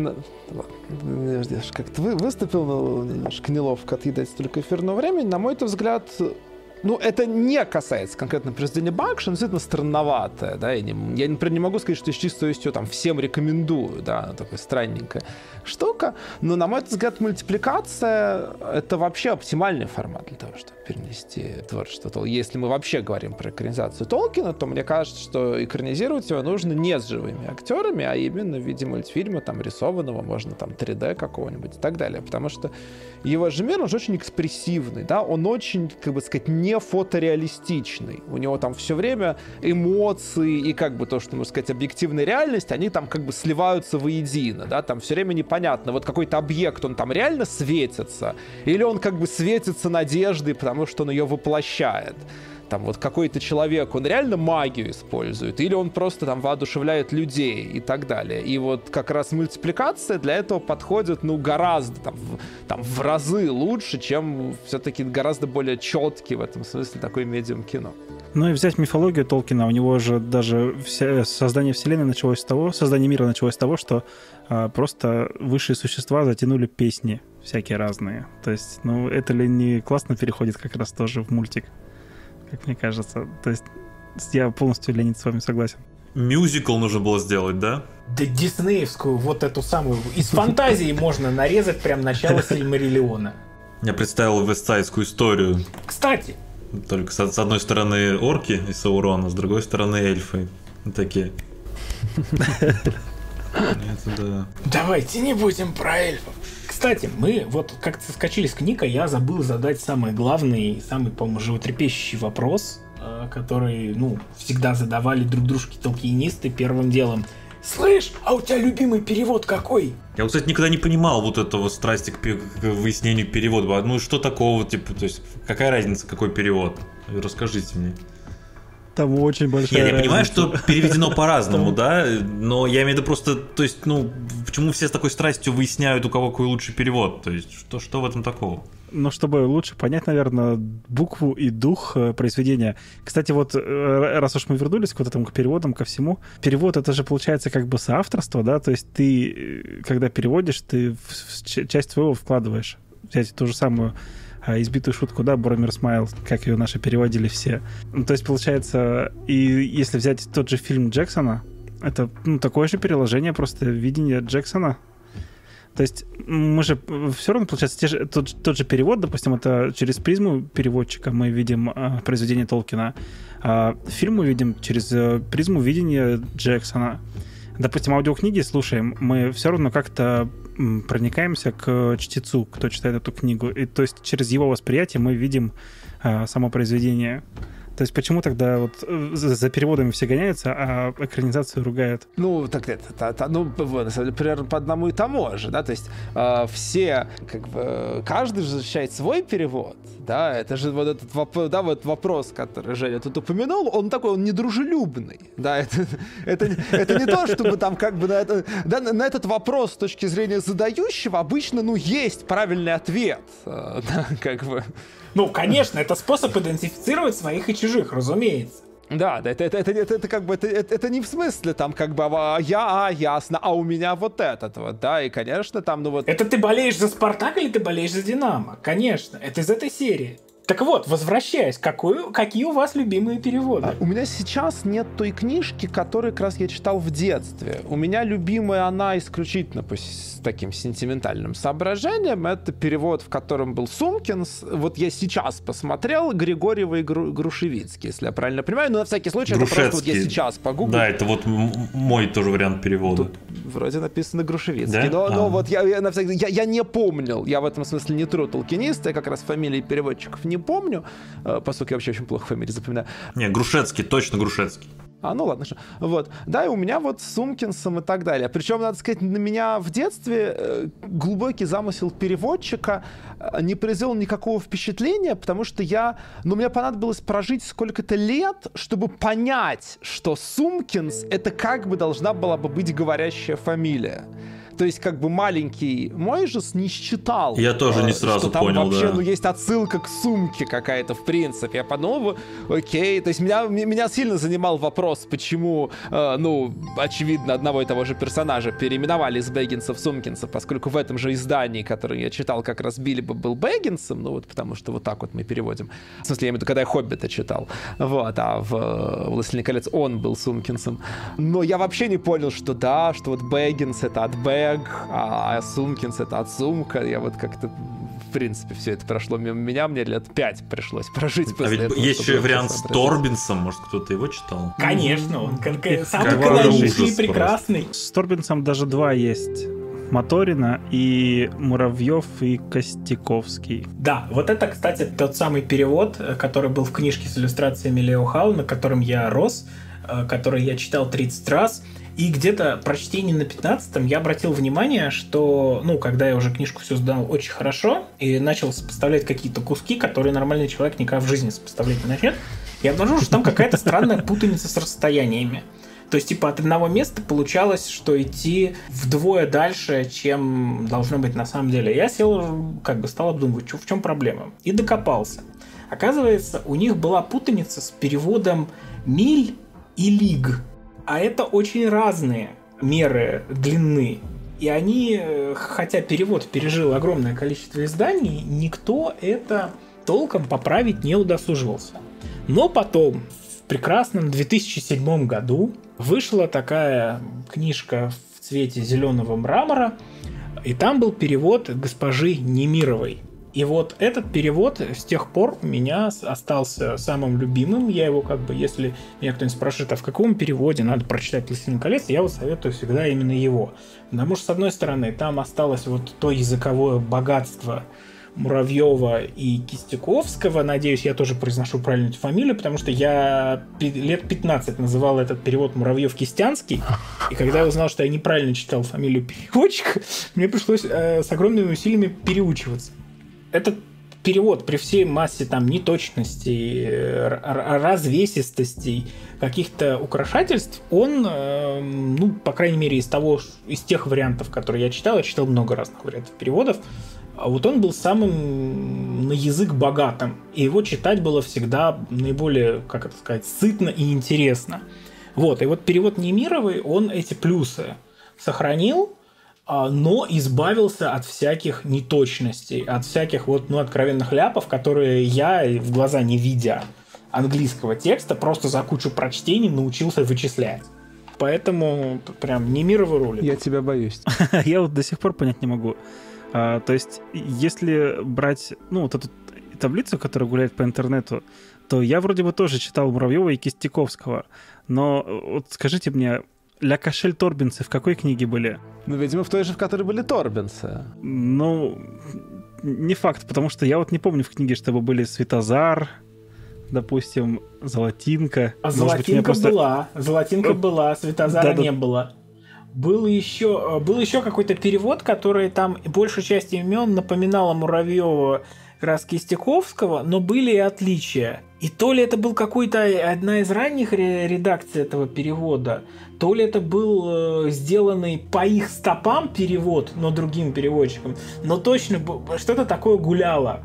как-то выступил, но немножко неловко отъедать столько эфирного времени. На мой взгляд, ну, это не касается конкретно произведения Бакши, но действительно странноватое, да, я, например, не могу сказать, что с чистой совестью там всем рекомендую, да, такая странненькая штука, но, на мой взгляд, мультипликация — это вообще оптимальный формат для того, чтобы перенести творчество. Если мы вообще говорим про экранизацию Толкина, то мне кажется, что экранизировать его нужно не с живыми актерами, а именно в виде мультфильма, там, рисованного, можно там 3D какого-нибудь и так далее, потому что его же мир, он же очень экспрессивный, да, он очень, как бы сказать, не фотореалистичный. У него там все время эмоции и как бы то, что, можно сказать, объективная реальность, они там как бы сливаются воедино, да, там все время непонятно, вот какой-то объект, он там реально светится, или он как бы светится надеждой, потому что он ее воплощает. Там вот какой-то человек, он реально магию использует, или он просто там воодушевляет людей и так далее. И вот как раз мультипликация для этого подходит, ну, гораздо там в разы лучше, чем все-таки гораздо более четкий в этом смысле такой медиум кино. Ну и взять мифологию Толкина, у него же даже создание вселенной началось с того, создание мира началось с того, что просто высшие существа затянули песни всякие разные. То есть, ну, это ли не классно переходит как раз тоже в мультик? Как мне кажется. То есть я полностью, Леонид, с вами согласен. Мюзикл нужно было сделать, да? Да диснеевскую, вот эту самую. Из фантазии можно нарезать прям начало Сильмариллиона. Я представил вестсайдскую историю. Кстати. Только с одной стороны орки и Саурона, с другой стороны эльфы. Такие. Давайте не будем про эльфов. Кстати, мы вот как-то соскочили с книг, а я забыл задать самый главный, самый, по-моему, животрепещущий вопрос, который, ну, всегда задавали друг дружке толкинисты первым делом. Слышь, а у тебя любимый перевод какой? Я, кстати, никогда не понимал вот этого страсти к выяснению перевода. Ну, что такого, типа, то есть, какая разница, какой перевод? Расскажите мне. Там очень большая разница. Я понимаю, что переведено по-разному, да, но я имею в виду просто, то есть, ну, почему все с такой страстью выясняют, у кого какой лучший перевод? То есть, что в этом такого? Ну, чтобы лучше понять, наверное, букву и дух произведения. Кстати, вот раз уж мы вернулись к вот этому, к переводам, ко всему, перевод — это же получается как бы соавторство, да, то есть ты, когда переводишь, ты в часть своего вкладываешь. Взять ту же самую избитую шутку, да, Боромир Смайл, как ее наши переводили все. Ну, то есть, получается, и если взять тот же фильм Джексона, это, ну, такое же переложение, просто видение Джексона. То есть мы же все равно, получается, тот же перевод, допустим, это через призму переводчика мы видим произведение Толкина, а фильм мы видим через призму видения Джексона. Допустим, аудиокниги слушаем, мы все равно как-то проникаемся к чтецу, кто читает эту книгу. И, то есть через его восприятие мы видим само произведение. То есть почему тогда вот за переводами все гоняются, а экранизацию ругают? Ну, так это ну, на самом деле, примерно по одному и тому же, да, то есть все, как бы, каждый же защищает свой перевод, да, это же вот этот вопрос, да, вот вопрос, который Женя тут упомянул, он такой, он недружелюбный, да, это не то, чтобы там как бы на этот вопрос с точки зрения задающего обычно, ну, есть правильный ответ, да, как бы. Ну, конечно, это способ идентифицировать своих и чужих, разумеется. Да, это как бы, это не в смысле там как бы, ясно, а у меня вот этот вот, да, и, конечно, там, ну вот... Это ты болеешь за «Спартак» или ты болеешь за «Динамо»? Конечно, это из этой серии. Так вот, возвращаясь, какие у вас любимые переводы? У меня сейчас нет той книжки, которую как раз я читал в детстве. У меня любимая она исключительно с таким сентиментальным соображением. Это перевод, в котором был Сумкинс. Вот я сейчас посмотрел Григорьева и Грушевицкий, если я правильно понимаю. Но на всякий случай это просто вот я сейчас погуглил. Да, это вот мой тоже вариант перевода. Тут вроде написано Грушевицкий. Да? Но вот я не помнил. Я в этом смысле не тру толкиниста. Я как раз фамилии переводчиков не помню, поскольку я вообще очень плохо фамилии запоминаю. Не, Грушецкий, точно Грушецкий. Ну ладно, вот. Да, и у меня вот с Сумкинсом и так далее. Причем, надо сказать, на меня в детстве глубокий замысел переводчика не произвел никакого впечатления, потому что мне понадобилось прожить сколько-то лет, чтобы понять, что Сумкинс — это как бы должна была бы быть говорящая фамилия. То есть, как бы маленький Мойжес не считал. Я тоже не сразу что там понял, вообще, да. есть отсылка к сумке какая-то, в принципе. Я подумал, окей. То есть, меня сильно занимал вопрос, почему, очевидно, одного и того же персонажа переименовали из Бэггинса в Сумкинса, поскольку в этом же издании, которое я читал, как раз Билибо был Бэггинсом, потому что вот так вот мы переводим. В смысле, я имею в виду, когда я «Хоббита» читал. Вот, а в «Властелине колец» он был Сумкинсом. Но я вообще не понял, что вот Бэггинс — это от Бэг, а Сумкинс — это от Сумка. Я вот как-то, в принципе, все это прошло мимо меня. Мне лет 5 пришлось прожить после этого. Есть еще вариант с Торбинсом. Может, кто-то его читал? Конечно, он самый канонический и прекрасный. С Торбинсом даже 2 есть. Моторина и Муравьев и Костяковский. Да, вот это, кстати, тот самый перевод, который был в книжке с иллюстрациями Лео Хау, на котором я рос, который я читал 30 раз. И где-то про чтение на 15-м я обратил внимание, что, когда я уже книжку все сдал очень хорошо и начал сопоставлять какие-то куски, которые нормальный человек никогда в жизни сопоставлять не начнет, я обнаружил, что там какая-то странная путаница с расстояниями. То есть, от одного места получалось, что идти вдвое дальше, чем должно быть на самом деле. Я сел, стал обдумывать, в чем проблема. И докопался. Оказывается, у них была путаница с переводом «миль» и «лиг». А это очень разные меры длины. И они, хотя перевод пережил огромное количество изданий, никто это толком поправить не удосуживался. Но потом, в прекрасном 2007 году, вышла такая книжка в цвете зеленого мрамора, и там был перевод госпожи Немировой. И вот этот перевод с тех пор у меня остался самым любимым. Я его если меня кто-нибудь спрашивает, а в каком переводе надо прочитать «Властелин колец», я вот советую всегда именно его. Потому что, с одной стороны, там осталось вот то языковое богатство Муравьева и Кистяковского. Надеюсь, я тоже произношу правильно эту фамилию, потому что я лет 15 называл этот перевод Муравьев-Кистянский. И когда я узнал, что я неправильно читал фамилию переводчика, мне пришлось с огромными усилиями переучиваться. Этот перевод при всей массе неточностей, развесистостей, каких-то украшательств, он, по крайней мере, из тех вариантов, которые я читал много разных вариантов переводов, вот он был самым на язык богатым, и его читать было всегда наиболее, сытно и интересно. Вот, и вот перевод Немировой, он эти плюсы сохранил, но избавился от всяких неточностей, от всяких откровенных ляпов, которые я, в глаза не видя английского текста, просто за кучу прочтений научился вычислять. Поэтому прям Немирова рулит. Я тебя боюсь. Я вот до сих пор понять не могу. То есть, если брать, вот эту таблицу, которая гуляет по интернету, то я вроде бы тоже читал Муравьева и Кистяковского. Но вот скажите мне, Ля Кашель Торбинцы в какой книге были? Ну, видимо, в той же, в которой были торбинцы. Ну, не факт, потому что я вот не помню в книге, чтобы были Светозар, допустим, Золотинка. А Золотинка была, Светозара не было. Был еще какой-то перевод, который там большую часть имен напоминала Муравьева, как раз Кистяковского, но были и отличия. И то ли это был какой-то одна из ранних редакций этого перевода, то ли это был сделанный по их стопам перевод, но другим переводчиком. Но точно что-то такое гуляло.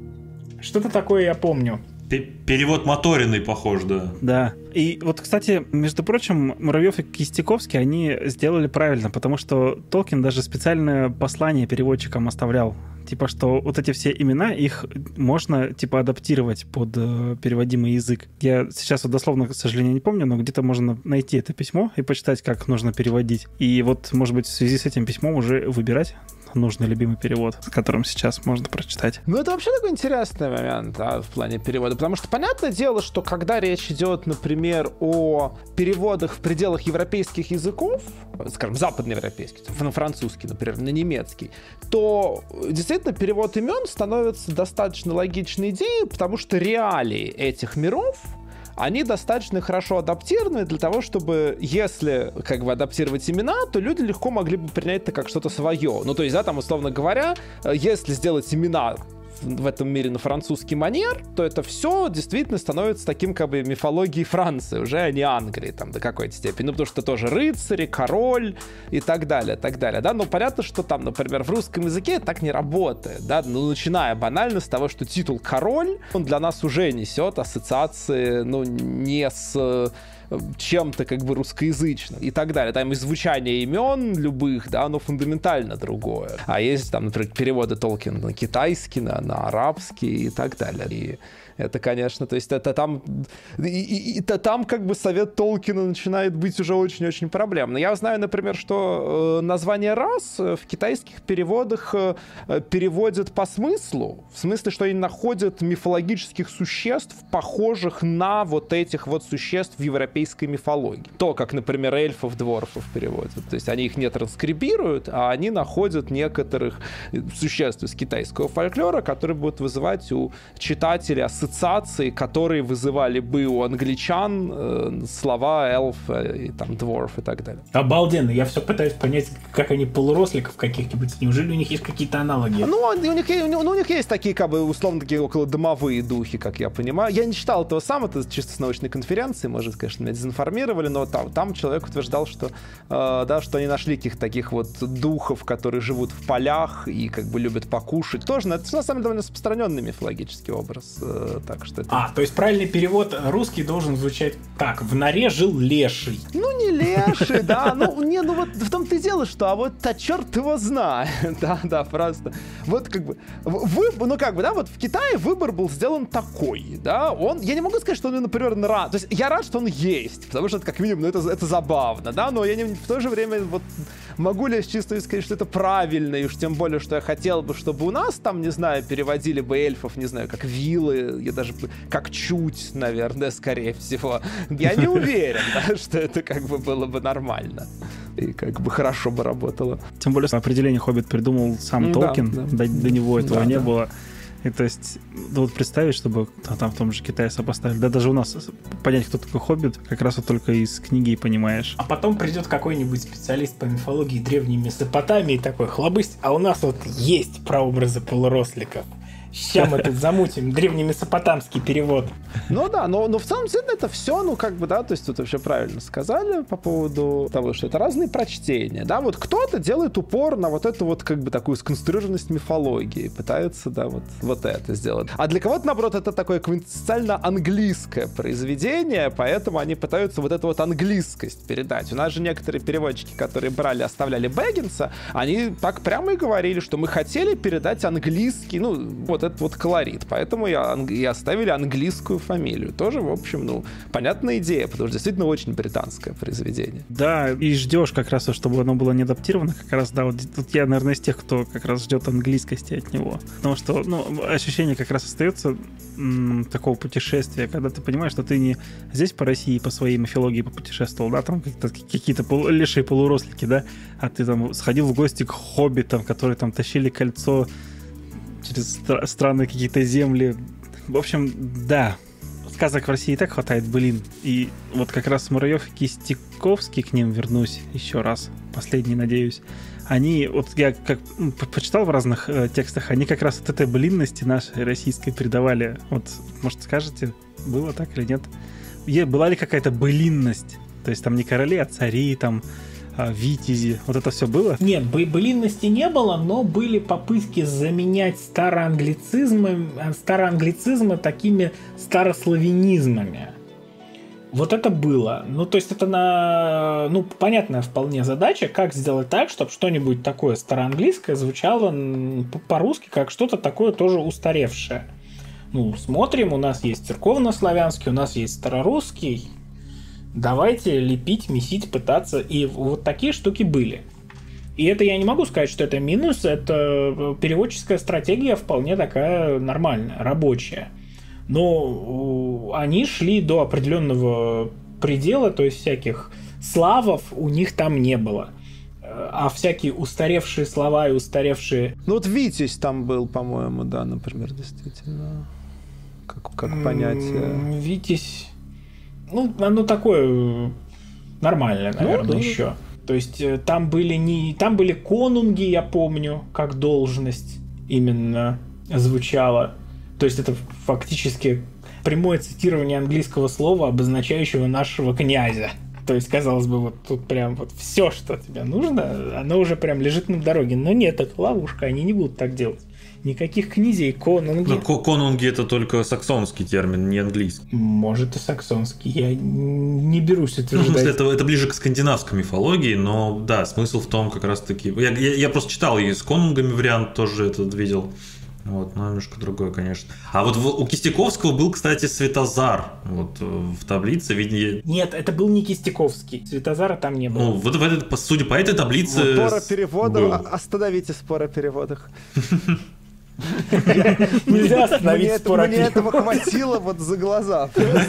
Что-то такое я помню. Перевод Моториной похож, да. Да. И вот, кстати, между прочим, Муравьев и Кистяковский, они сделали правильно, потому что Толкин даже специальное послание переводчикам оставлял. Типа, что вот эти все имена, их можно, типа, адаптировать под переводимый язык. Я сейчас вот дословно, к сожалению, не помню, но где-то можно найти это письмо и почитать, как нужно переводить. И вот, может быть, в связи с этим письмом уже выбирать нужный любимый перевод, которым сейчас можно прочитать. Ну, это вообще такой интересный момент, да, в плане перевода, потому что понятное дело, что когда речь идет, например, о переводах в пределах европейских языков, скажем, западноевропейских, на французский, например, на немецкий, то действительно перевод имен становится достаточно логичной идеей, потому что реалии этих миров, они достаточно хорошо адаптированы для того, чтобы, если как бы адаптировать имена, то люди легко могли бы принять это как что-то свое. Ну, то есть, да, там, условно говоря, если сделать имена в этом мире на французский манер, то это все действительно становится таким как бы мифологией Франции, уже а не Англии там до какой-то степени. Ну, потому что тоже рыцари, король и так далее, да. Но понятно, что там, например, в русском языке так не работает, да, ну, начиная банально с того, что титул король, он для нас уже несет ассоциации, ну, не с чем-то как бы русскоязычным и так далее. Там и звучание имен любых, да, оно фундаментально другое. А есть там, например, переводы Толкина на китайский, на арабский и так далее. И это, конечно, то есть это там... там как бы совет Толкина начинает быть уже очень-очень проблемно. Я знаю, например, что название рас в китайских переводах переводят по смыслу. В смысле, что они находят мифологических существ, похожих на вот этих вот существ в европейской мифологии. То, как, например, эльфов, дворфов переводят. То есть они их не транскрибируют, а они находят некоторых существ из китайского фольклора, которые будут вызывать у читателей ассоциации, которые вызывали бы у англичан слова эльф и там дворф и так далее. Обалденно. Я все пытаюсь понять, как они полуросликов каких-нибудь. Неужели у них есть какие-то аналоги? Ну, у них есть такие, как бы, условно, такие околодомовые духи, как я понимаю. Я не читал этого сам, это чисто с научной конференции, может, конечно, меня дезинформировали, но там человек утверждал, что, да, что они нашли каких-то таких вот духов, которые живут в полях и как бы любят покушать. Тоже, это на самом деле довольно распространенный мифологический образ. Так что это... то есть правильный перевод русский должен звучать так: в норе жил леший. Ну, не леший, да, ну вот в том-то и дело, что, а вот черт его знает, да, просто. Вот как бы, да, вот в Китае выбор был сделан такой, да, я не могу сказать, что он, например, то есть я рад, что он есть, потому что это как минимум, это забавно, да, но я в то же время вот могу ли я с чисто сказать, что это правильно, и уж тем более, что я хотел бы, чтобы у нас там, не знаю, переводили бы эльфов, не знаю, как вилы, я даже как чуть, наверное, скорее всего. Я не уверен, да, что это как бы было бы нормально. И как бы хорошо бы работало. Тем более, определение «Хоббит» придумал сам Толкин, да. До него этого не было. И то есть, вот представить, чтобы там в том же Китае сопоставили. Да даже у нас понять, кто такой Хоббит, как раз вот только из книги и понимаешь. А потом придет какой-нибудь специалист по мифологии Древней Месопотамии такой: хлобысь, а у нас вот есть прообразы полуросликов. Сейчас мы тут замутим древнемесопотамский перевод. Ну да, но в целом это все, ну как бы, да, то есть тут вообще правильно сказали по поводу того, что это разные прочтения, да, вот кто-то делает упор на вот эту вот как бы такую сконструированность мифологии, пытается, да, вот это сделать. А для кого-то, наоборот, это такое квинтэссенциально английское произведение, поэтому они пытаются вот эту вот английскость передать. У нас же некоторые переводчики, которые оставляли Бэггинса, они так прямо и говорили, что мы хотели передать английский, ну, вот вот этот вот колорит. Поэтому и оставили английскую фамилию. Тоже, в общем, понятная идея, потому что действительно очень британское произведение. Да, и ждешь как раз, чтобы оно было не адаптировано, как раз, да, вот тут я, наверное, из тех, кто как раз ждет английскости от него. Потому что, ощущение как раз остается такого путешествия, когда ты понимаешь, что ты не здесь по России, по своей мифологии попутешествовал, да, там какие-то лешие полурослики, да, а ты там сходил в гости к хоббитам, которые там тащили кольцо через странные какие-то земли. В общем, да, сказок в России и так хватает, И вот как раз Муравьев и Кистяковский, к ним вернусь еще раз, последний, надеюсь. Они, вот я как почитал в разных текстах, они как раз от этой былинности нашей российской передавали. Вот, может, скажете, было так или нет? Была ли какая-то былинность? То есть там не короли, а цари, там витязи. Вот это все было? Нет, былинности не было, но были попытки заменять староанглицизмы такими старославянизмами. Вот это было. То есть это понятная вполне задача, как сделать так, чтобы что-нибудь такое староанглийское звучало по-русски, как что-то такое тоже устаревшее. Смотрим, у нас есть церковнославянский, у нас есть старорусский. Давайте лепить, месить, пытаться. И вот такие штуки были. И это я не могу сказать, что это минус, это переводческая стратегия вполне такая нормальная, рабочая. Но они шли до определенного предела, то есть всяких славов у них там не было. А всякие устаревшие слова и устаревшие... вот Витязь там был, по-моему, да, например, действительно. Как понятие. Витязь... оно такое нормальное, наверное, еще. То есть там были конунги, я помню, как должность именно звучала. То есть это фактически прямое цитирование английского слова, обозначающего нашего князя. То есть, казалось бы, вот тут прям вот все, что тебе нужно, оно уже прям лежит на дороге. Но нет, это ловушка, они не будут так делать. Никаких князей, конунги. Но конунги — это только саксонский термин, не английский. Может, и саксонский. Я не берусь утверждать. Это ближе к скандинавской мифологии, но да, смысл в том как раз-таки... Я просто читал и с конунгами вариант тоже этот видел. Но немножко другой, конечно. А вот у Кистяковского был, кстати, Светозар. Вот в таблице, видите... Нет, это был не Кистяковский. Светозара там не было. Судя по этой таблице... Спор о переводах. Остановите спор о переводах. Нельзя остановить спор о переводах. Мне этого хватило вот за глаза.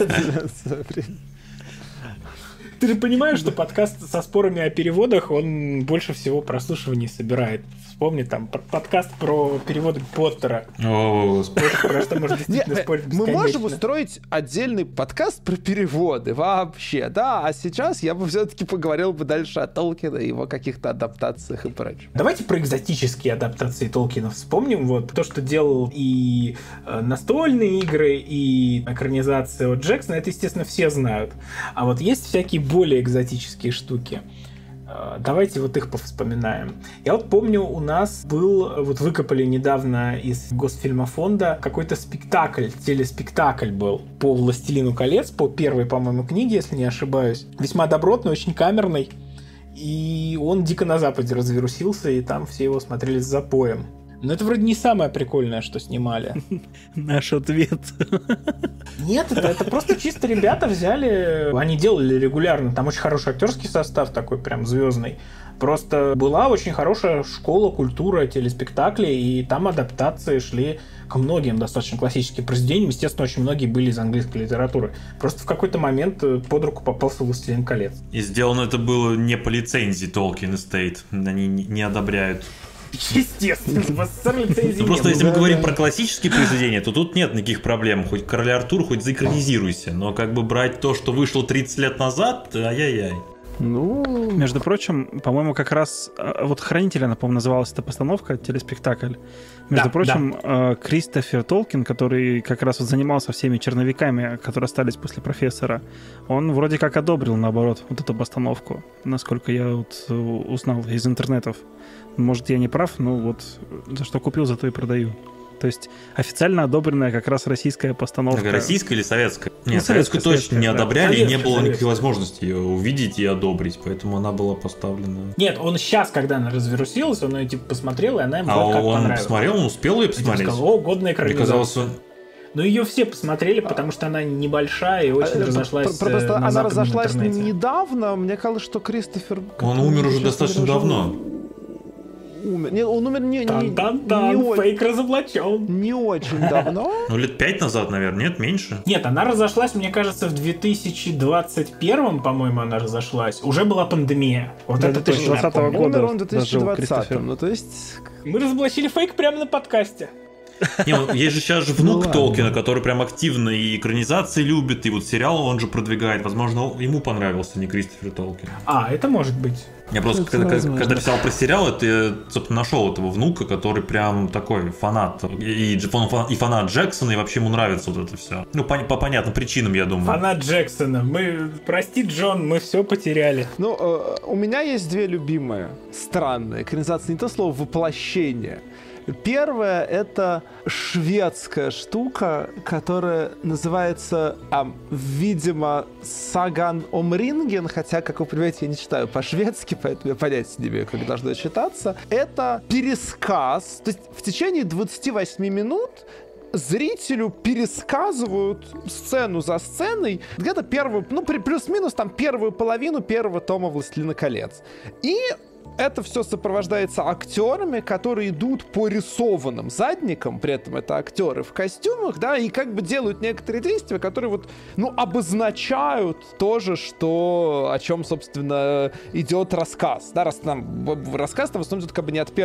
Ты же понимаешь, что подкаст со спорами о переводах, он больше всего прослушиваний собирает. Вспомни там подкаст про переводы Поттера. О, про что можно действительно спорить бесконечно. Мы можем устроить отдельный подкаст про переводы вообще, да, а сейчас я бы все-таки поговорил бы дальше о Толкине и его каких-то адаптациях и прочем. Давайте про экзотические адаптации Толкина вспомним. Вот то, что делал и настольные игры, и экранизация от Джексона, это, естественно, все знают. А вот есть всякие более экзотические штуки. Давайте вот их повспоминаем. Я вот помню, у нас выкопали недавно из Госфильмофонда какой-то спектакль, телеспектакль был по «Властелину колец», по первой, по-моему, книге, если не ошибаюсь. Весьма добротный, очень камерный. И он дико на Западе развирусился, и там все его смотрели с запоем. Но это вроде не самое прикольное, что снимали. Наш ответ. Нет, это просто чисто ребята взяли... Они делали регулярно. Там очень хороший актерский состав, такой прям звездный. Просто была очень хорошая школа, культура телеспектаклей, и там адаптации шли к многим достаточно классическим произведениям. Естественно, очень многие были из английской литературы. Просто в какой-то момент под руку попался «Властелин колец». И сделано это было не по лицензии Tolkien Estate. Они не одобряют. Естественно, в СССР лицензии просто нет. если мы говорим про классические произведения, то тут нет никаких проблем. Хоть «Короля Артура», хоть заэкранизируйся. Но как бы брать то, что вышло 30 лет назад, ай-яй-яй. Между прочим, по-моему, как раз вот «Хранитель», она, по-моему, называлась эта постановка, телеспектакль. Между прочим, Кристофер Толкин, который как раз вот занимался всеми черновиками, которые остались после «Профессора», он вроде как одобрил, наоборот, вот эту постановку, насколько я вот узнал из интернетов. Может, я не прав, но вот за что купил, за то и продаю. То есть официально одобренная как раз российская постановка. Так, российская или советская? Нет, советская, советскую точно не одобряли, Советская, и не было никакой советская. возможности ее увидеть и одобрить, поэтому она была поставлена. Нет, он сейчас, когда она развернулась, он ее типа посмотрел, и она ему А как он понравилась. посмотрел, он успел ее И типа посмотреть? сказал, о, годная Мне экранизация. казалось, он... Но ее все посмотрели, потому что она небольшая и очень разошлась Просто на она западном разошлась интернете. недавно. Мне казалось, что Кристофер... Он умер уже честно достаточно говоря, давно. Умер. Нет, он умер не Тан-тан-тан, фейк разоблачен. не очень давно. Ну, лет 5 назад, наверное, нет, меньше. Нет, она разошлась, мне кажется, в 2021, по-моему, она разошлась. Уже была пандемия. Вот Да, это точно. 2020 я помню. года Умер он в дожил 2020. Кристофер. Ну, то есть... Мы разоблачили фейк прямо на подкасте. Не, есть же сейчас же внук ладно. Толкина, который прям активно и экранизации любит, и вот сериал он же продвигает. Возможно, ему понравился не Кристофер Толкин. Это может быть. Я просто, Это когда возможно. писал про сериал, это я, собственно, нашел этого внука, который прям такой фанат. И фанат Джексона, и вообще ему нравится вот это все. Ну, по понятным причинам, я думаю. Фанат Джексона. Прости, Джон, мы все потеряли. Ну, у меня есть две любимые странные экранизации, не то слово воплощение. Первое — это шведская штука, которая называется, видимо, Саган ом Ринген, хотя, как вы понимаете, я не читаю по-шведски, поэтому я понятия не имею, как должно читаться. Это пересказ, то есть в течение 28 минут зрителю пересказывают сцену за сценой где-то первую, плюс-минус там первую половину первого тома «Властелина колец». И это все сопровождается актерами, которые идут по рисованным задникам, при этом это актеры в костюмах, да, и как бы делают некоторые действия, которые вот, обозначают тоже, о чем, собственно, идет рассказ, да, рассказ там в основном идет как бы не от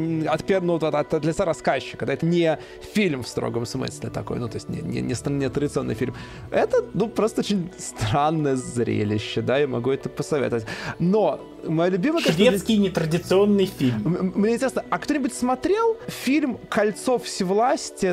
лица рассказчика, да, это не фильм в строгом смысле такой, то есть не традиционный фильм. Это, просто очень странное зрелище, да, я могу это посоветовать. Но моя любимая... Шведский нетрадиционный фильм. Мне интересно, а кто-нибудь смотрел фильм «Кольцо всевластия»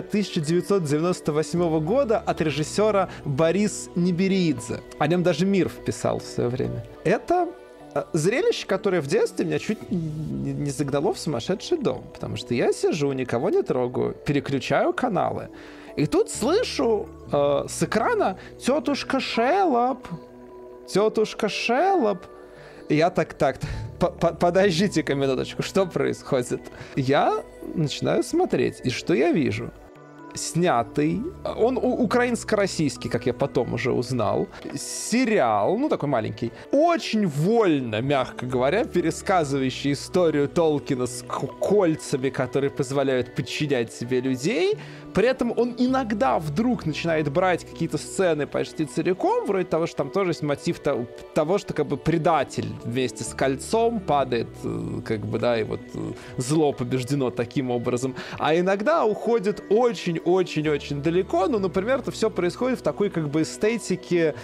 1998 года от режиссера Борис Неберидзе? О нем даже «Мир» вписал в свое время. Это зрелище, которое в детстве меня чуть не загнало в сумасшедший дом, потому что я сижу, никого не трогаю, переключаю каналы, и тут слышу с экрана «Тетушка Шеллоп! Тетушка Шеллоп!» И я так, подождите-ка минуточку, что происходит? Я начинаю смотреть, и что я вижу? Снятый, он украинско-российский, как я потом уже узнал, сериал, такой маленький, очень вольно, мягко говоря, пересказывающий историю Толкина с кольцами, которые позволяют подчинять себе людей. При этом он иногда вдруг начинает брать какие-то сцены почти целиком, вроде того, что там тоже есть мотив того, что как бы предатель вместе с кольцом падает, как бы, да, и вот зло побеждено таким образом. А иногда уходит очень-очень-очень далеко, например, это все происходит в такой как бы эстетике...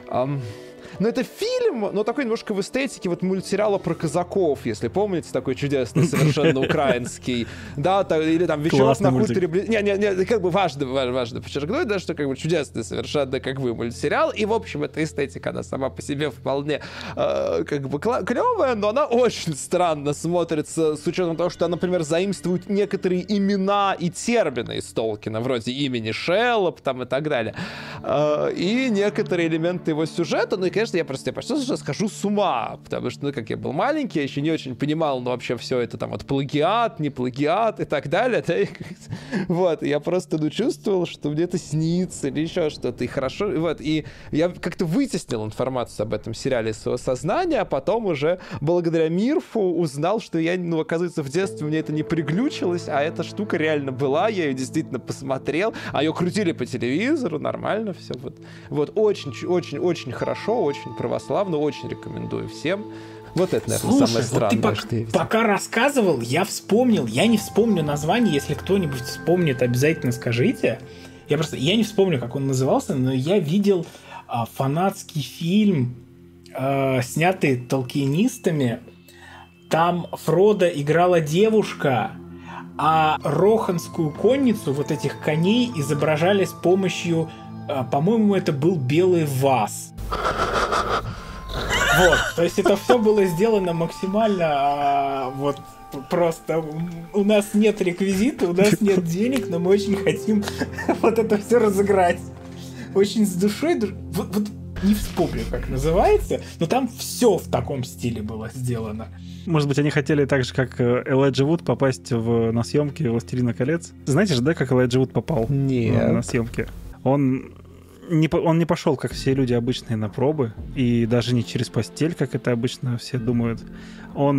это фильм, но такой немножко в эстетике вот мультсериала про казаков, если помните, такой чудесный, совершенно украинский. Да, или там «Вечерок на хуторе». Не, как бы важно подчеркнуть, да, что как бы чудесный совершенно, как бы, мультсериал. И, в общем, эта эстетика, она сама по себе вполне как бы клевая, но она очень странно смотрится с учетом того, что она, например, заимствует некоторые имена и термины из Толкина, вроде имени Шеллоп там и так далее. И некоторые элементы его сюжета, и, конечно, я почти схожу с ума, потому что, как я был маленький, я еще не очень понимал, вообще все это там вот плагиат, не плагиат и так далее, да, и, вот, я просто, чувствовал, что мне это снится или еще что-то, и хорошо, вот, и я как-то вытеснил информацию об этом сериале из своего сознания, а потом уже благодаря Мирфу узнал, что я, оказывается, в детстве мне это не приглючилось, а эта штука реально была, я ее действительно посмотрел, а ее крутили по телевизору, нормально все, вот, очень-очень-очень хорошо, очень православно, очень рекомендую всем. Вот это, наверное, самое странное, что я видел. Пока рассказывал, я вспомнил, я не вспомню название, если кто-нибудь вспомнит, обязательно скажите. Я не вспомню, как он назывался, но я видел фанатский фильм, снятый толкинистами. Там Фродо играла девушка, а роханскую конницу, вот этих коней, изображали с помощью, по-моему, это был белый ваз. Вот, то есть это все было сделано максимально вот просто у нас нет реквизита, у нас нет денег, но мы очень хотим вот это все разыграть. Очень с душой. Вот не вспомню, как называется, но там все в таком стиле было сделано. Может быть, они хотели так же, как Элайджа Вуд, попасть на съемки «Властелина колец». Знаете же, да, как Элайджа Вуд попал на съемки? Он не пошел, как все люди обычные, на пробы, и даже не через постель, как это обычно все думают. Он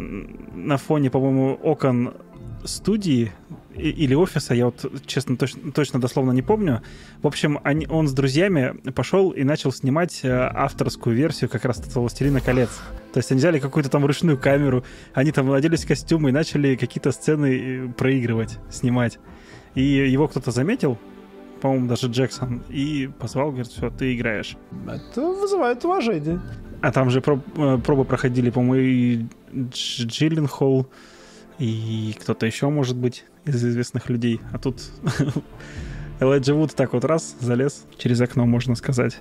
на фоне, по-моему, окон студии или офиса, я вот, честно, точно дословно не помню. В общем, он с друзьями пошел и начал снимать авторскую версию как раз «Властелина колец». То есть они взяли какую-то там ручную камеру, они там оделись в костюмы и начали какие-то сцены проигрывать, снимать. И его кто-то заметил, по-моему, даже Джексон, и позвал, говорит, все, ты играешь. Это вызывает уважение. А там же пробы проходили, по-моему, и Джилленхол, и кто-то еще, может быть, из известных людей. А тут Элайджа Вуд так вот раз залез через окно, можно сказать.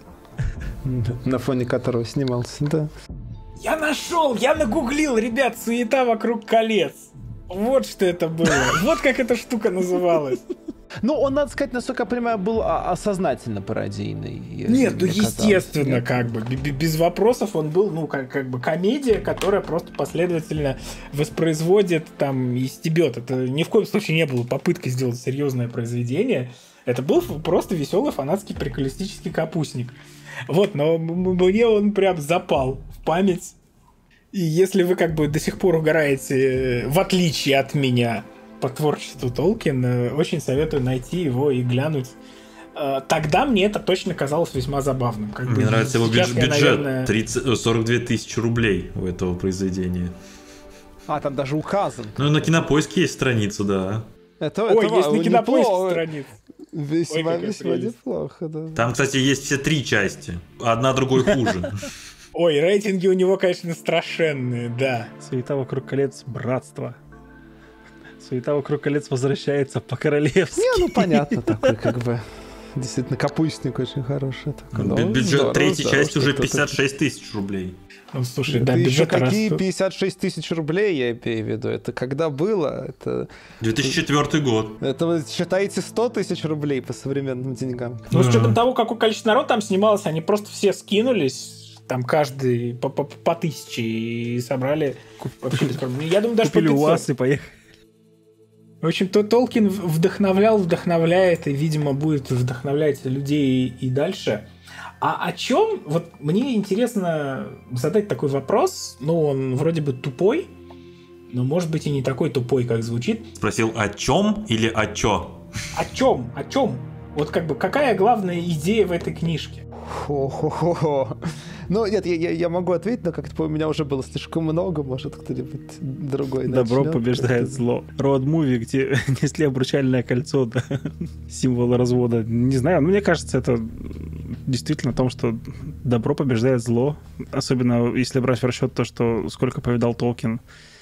На фоне которого снимался, да. Я нашел, я нагуглил, ребят, суета вокруг колец. Вот что это было. Вот как эта штука называлась. Ну, он, надо сказать, насколько я понимаю, был осознательно пародийный. Нет, ну естественно, как бы, без вопросов он был, ну, как бы комедия, которая просто последовательно воспроизводит, там, и стебет. Это ни в коем случае не было попыткой сделать серьезное произведение. Это был просто веселый фанатский приколистический капустник. Вот, но мне он прям запал в память. И если вы как бы до сих пор угораете, в отличие от меня, по творчеству Толкина, очень советую найти его и глянуть. Тогда мне это точно казалось весьма забавным. Мне нравится его бюджет, наверное... 42 тысячи рублей у этого произведения. А, там даже указан. Ну, на Кинопоиске есть страница, да. Ой, есть на Кинопоиске страница. Весьма неплохо, да. Там, кстати, есть все 3 части. Одна другой хуже. Ой, рейтинги у него, конечно, страшенные, да. «Суета вокруг колец», «Братство». «Суета вокруг колец» возвращается по-королевски. Не, ну понятно, такой как бы... Действительно, капустник очень хороший. Бюджет третьей части уже 56 тысяч рублей. Ну, слушай, это да, еще какие 56 тысяч рублей, я имею в виду? Это когда было? Это... 2004 год. Это вы считаете 100 тысяч рублей по современным деньгам? Ну, с учетом того, какое количество народа там снималось, они просто все скинулись, там каждый по 1000 и собрали... Я думаю, даже купили по 500. УАЗ и поехали. В общем, Толкин вдохновляет, и, видимо, будет вдохновлять людей и дальше. А о чем? Вот мне интересно задать такой вопрос. Ну, он вроде бы тупой, но, может быть, и не такой тупой, как звучит. Спросил, о чем или о чё? О чем? О чем? Вот как бы какая главная идея в этой книжке? Хо-хо-хо. Ну, нет, я могу ответить, но как-то у меня уже было слишком много, может, кто-нибудь другой начнет. Добро побеждает зло. Роуд-муви, где несли обручальное кольцо, да, символ развода. Не знаю, но мне кажется, это действительно о том, что добро побеждает зло. Особенно если брать в расчет то, что сколько повидал Толкин.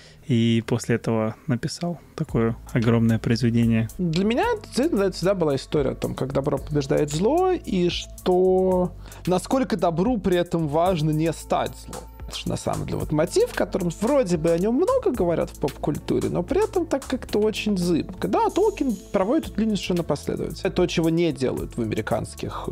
И после этого написал такое огромное произведение. Для меня это всегда была история о том, как добро побеждает зло, и что насколько добру при этом важно не стать злом. Это же на самом деле вот мотив, которым вроде бы о нем много говорят в поп-культуре, но при этом так как-то очень зыбко. Да, Толкин проводит эту линию совершенно последовательно. Это то, чего не делают в американских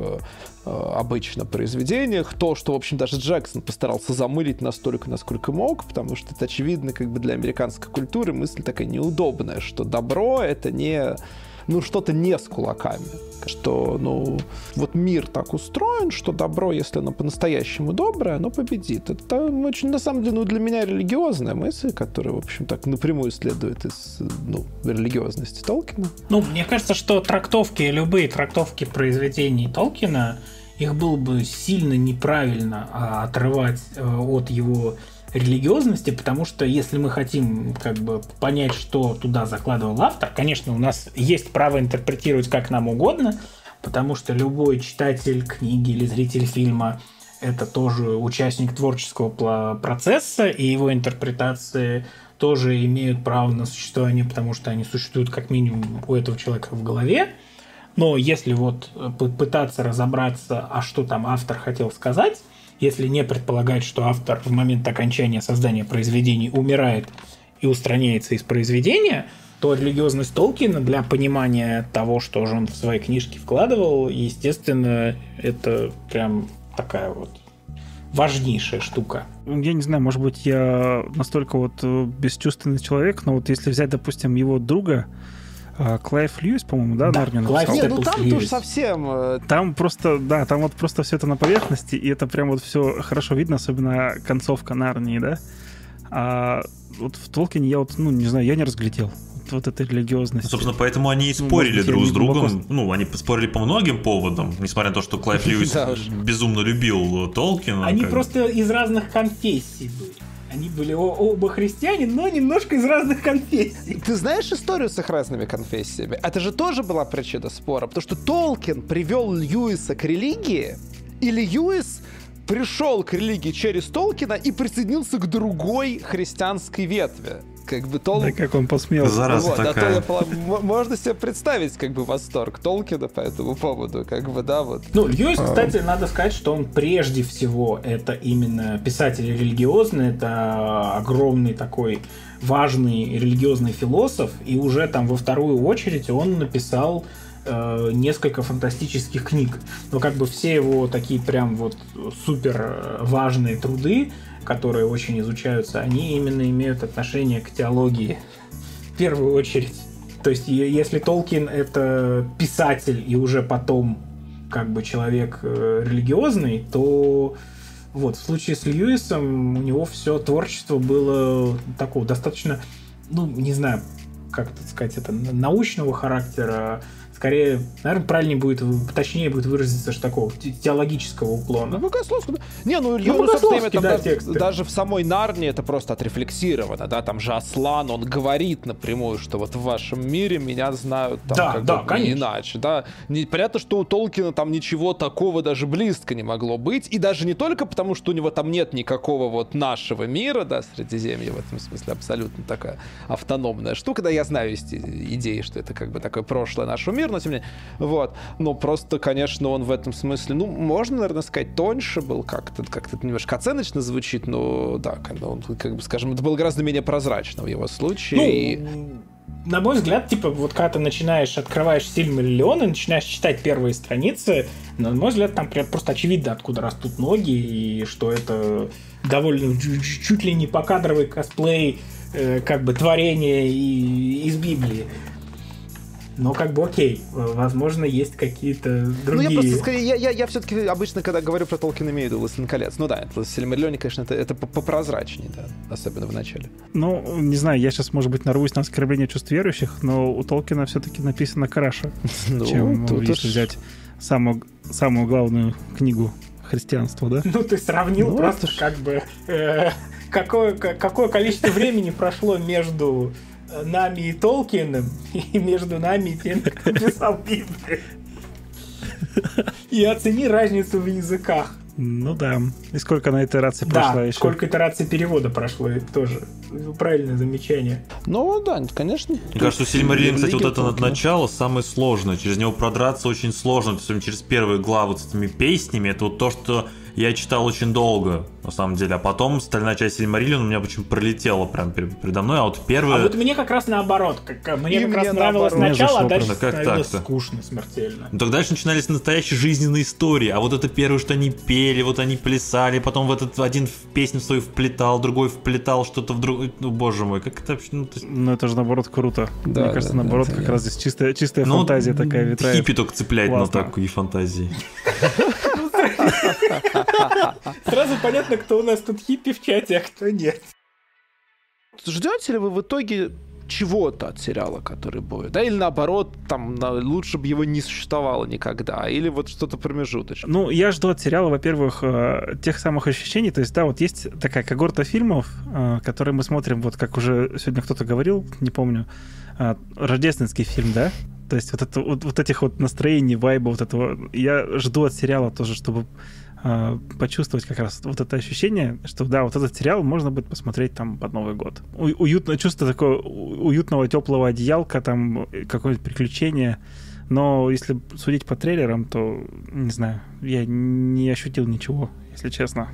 обычно произведениях. То, что, в общем, даже Джексон постарался замылить настолько, насколько мог, потому что это, очевидно, как бы для американской культуры мысль такая неудобная, что добро — это не... ну, что-то не с кулаками. Что, ну, вот мир так устроен, что добро, если оно по-настоящему доброе, оно победит. Это очень, на самом деле, ну, для меня религиозная мысль, которая, в общем, так напрямую следует из, ну, религиозности Толкина. Ну, мне кажется, что любые трактовки произведений Толкина, их было бы сильно неправильно отрывать от его религиозности, потому что если мы хотим как бы понять, что туда закладывал автор, конечно, у нас есть право интерпретировать как нам угодно, потому что любой читатель книги или зритель фильма — это тоже участник творческого процесса, и его интерпретации тоже имеют право на существование, потому что они существуют как минимум у этого человека в голове. Но если вот пытаться разобраться, а что там автор хотел сказать, если не предполагать, что автор в момент окончания создания произведений умирает и устраняется из произведения, то религиозность Толкина для понимания того, что же он в свои книжки вкладывал, естественно, это прям такая вот важнейшая штука. Я не знаю, может быть, я настолько вот бесчувственный человек, но вот если взять, допустим, его друга, Клайв Льюис, по-моему, да, Нарнию написал? Нет, ну там тоже совсем... Там просто, да, там вот просто все это на поверхности, и это прям вот все хорошо видно, особенно концовка Нарнии, да? А вот в Толкине я вот, ну, не знаю, я не разглядел вот этой религиозности. Собственно, поэтому они и спорили друг с другом. Ну, они спорили по многим поводам, несмотря на то, что Клайв Льюис безумно любил Толкина. Они просто из разных конфессий были. Они были оба христиане, но немножко из разных конфессий. Ты знаешь историю с их разными конфессиями? Это же тоже была причина спора, потому что Толкин привел Льюиса к религии, и Льюис пришел к религии через Толкина и присоединился к другой христианской ветви. Как бы Да как он посмел. Зараза такая. Можно себе представить, как бы, восторг Толкина по этому поводу, как бы, да, вот. Ну, Льюис, кстати, надо сказать, что он прежде всего это именно писатель религиозный, это огромный такой важный религиозный философ, и уже там во вторую очередь он написал несколько фантастических книг. Но как бы все его такие прям вот супер важные труды, которые очень изучаются, они именно имеют отношение к теологии в первую очередь. То есть, если Толкин — это писатель и уже потом как бы человек религиозный, то вот в случае с Льюисом у него все творчество было такого достаточно, ну, не знаю, как это сказать, это научного характера, скорее, наверное, правильнее будет, точнее будет выразиться, что такого теологического уклона. Ну, богословского. Не, ну, богословский, да, даже в самой Нарнии это просто отрефлексировано, да, там же Аслан, он говорит напрямую, что вот в вашем мире меня знают там конечно. Иначе, да. Понятно, что у Толкина там ничего такого даже близко не могло быть, и даже не только потому, что у него там нет никакого вот нашего мира, да, Средиземья в этом смысле абсолютно такая автономная штука, да, я знаю есть идеи, что это как бы такое прошлое нашего мира, но тем не менее, вот. Но просто, конечно, он в этом смысле, ну, можно, наверное, сказать, тоньше был как-то немножко оценочно звучит, но да, когда он, как бы, скажем, это было гораздо менее прозрачно в его случае. Ну, на мой взгляд, типа, вот когда ты открываешь Сильмариллион и начинаешь читать первые страницы, на мой взгляд, там просто очевидно, откуда растут ноги, и что это довольно чуть ли не покадровый косплей, как бы, творение из Библии. Но как бы окей, возможно, есть какие-то другие... Ну, я просто, скорее, я все-таки обычно, когда говорю про Толкина, имею в виду «Властелин колец». Ну да, это Сильмариллионе, конечно, это попрозрачнее, да, особенно в начале. Ну, не знаю, я сейчас, может быть, нарвусь на оскорбление чувств верующих, но у Толкина все-таки написано краше, чем если взять самую главную книгу христианства, да? Ну, ты сравнил просто как бы... Какое количество времени прошло между... нами и Толкиным, и между нами и тем, кто писал Библию. И оцени разницу в языках. Ну да. И сколько на итерации прошло еще. Сколько итераций перевода прошло, это тоже правильное замечание. Ну да, конечно. Мне кажется, Сильмариллион, кстати, вот это начало самое сложное. Через него продраться очень сложно. То есть через первые главы с этими песнями, это вот то, что я читал очень долго, на самом деле. А потом остальная часть Сильмариллиона у меня почему-то пролетела прям передо мной. А вот первая... А вот мне как раз наоборот. Мне как раз нравилось начало, а дальше становилось скучно смертельно. Ну так дальше начинались настоящие жизненные истории. А вот это первое, что они пели, вот они плясали, потом в этот один в песню свою вплетал, другой вплетал что-то в другой. Ну, боже мой, как это вообще... Ну, это же наоборот круто. Да, мне кажется, наоборот, как раз здесь чистая фантазия такая витает. Хиппи только цепляет на такие фантазии. Сразу понятно, кто у нас тут хиппи в чате, а кто нет. Ждете ли вы в итоге чего-то от сериала, который будет? Да, или наоборот, там, лучше бы его не существовало никогда, или вот что-то промежуточное? Ну, я жду от сериала, во-первых, тех самых ощущений, то есть, да, вот есть такая когорта фильмов, которые мы смотрим, вот как уже сегодня кто-то говорил, не помню, рождественский фильм, да? То есть вот этих вот настроений, вайба, вот этого. Я жду от сериала тоже, чтобы почувствовать как раз вот это ощущение, что да, вот этот сериал можно будет посмотреть там под Новый год. Уютное чувство такое уютного, теплого одеялка, там какое-то приключение. Но если судить по трейлерам, то, не знаю, я не ощутил ничего если честно.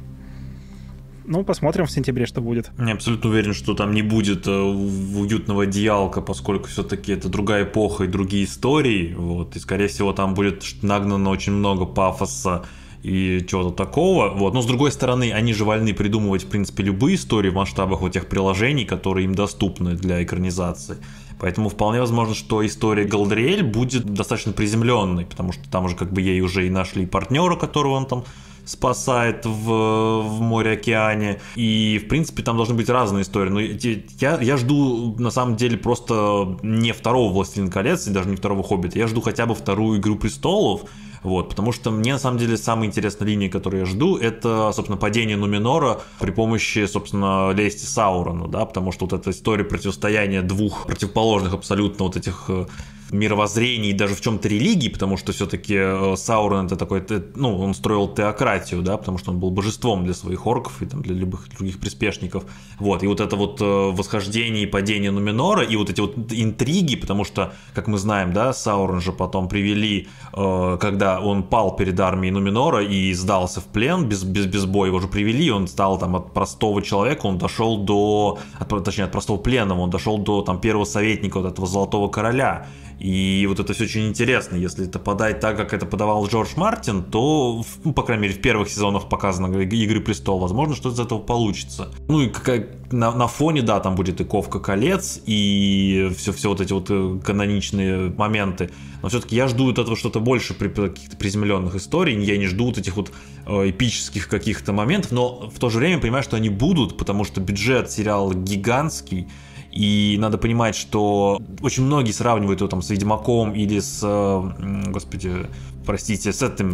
Ну, посмотрим в сентябре, что будет. Я абсолютно уверен, что там не будет уютного одеялка, поскольку все-таки это другая эпоха и другие истории. Вот, и, скорее всего, там будет нагнано очень много пафоса и чего-то такого. Вот. Но, с другой стороны, они же вольны придумывать, в принципе, любые истории в масштабах вот тех приложений, которые им доступны для экранизации. Поэтому вполне возможно, что история Галадриэль будет достаточно приземленной, потому что там уже как бы ей уже и нашли партнера, которого он там спасает в море-океане. И, в принципе, там должны быть разные истории. Но я жду, на самом деле, просто не второго «Властелина колец» и даже не второго «Хоббита». Я жду хотя бы вторую «Игру престолов». Вот, потому что мне, на самом деле, самая интересная линия, которую я жду, это, собственно, падение Нуменора при помощи, собственно, лести Саурона, да, потому что вот эта история противостояния двух противоположных абсолютно вот этих мировоззрений и даже в чем-то религии, потому что все-таки Саурон это такой, ну, он строил теократию, да, потому что он был божеством для своих орков и там для любых других приспешников, вот, и вот это вот восхождение и падение Нуменора, и вот эти вот интриги, потому что, как мы знаем, да, Саурон же потом привели, когда он пал перед армией Нуменора и сдался в плен, без боя его же привели, он стал там от простого человека, он дошел до, точнее, от простого пленного, он дошел до там первого советника вот этого Золотого Короля. И вот это все очень интересно. Если это подать так, как это подавал Джордж Мартин, то, ну, по крайней мере, в первых сезонах показано «Игры престолов», возможно, что из этого получится. Ну и на фоне, да, там будет и «Ковка колец», и все вот эти вот каноничные моменты. Но все-таки я жду от этого что-то больше при каких-то приземленных историй. Я не жду вот этих вот эпических каких-то моментов, но в то же время понимаю, что они будут, потому что бюджет сериала гигантский. И надо понимать, что очень многие сравнивают его там с «Ведьмаком» или с, господи, простите,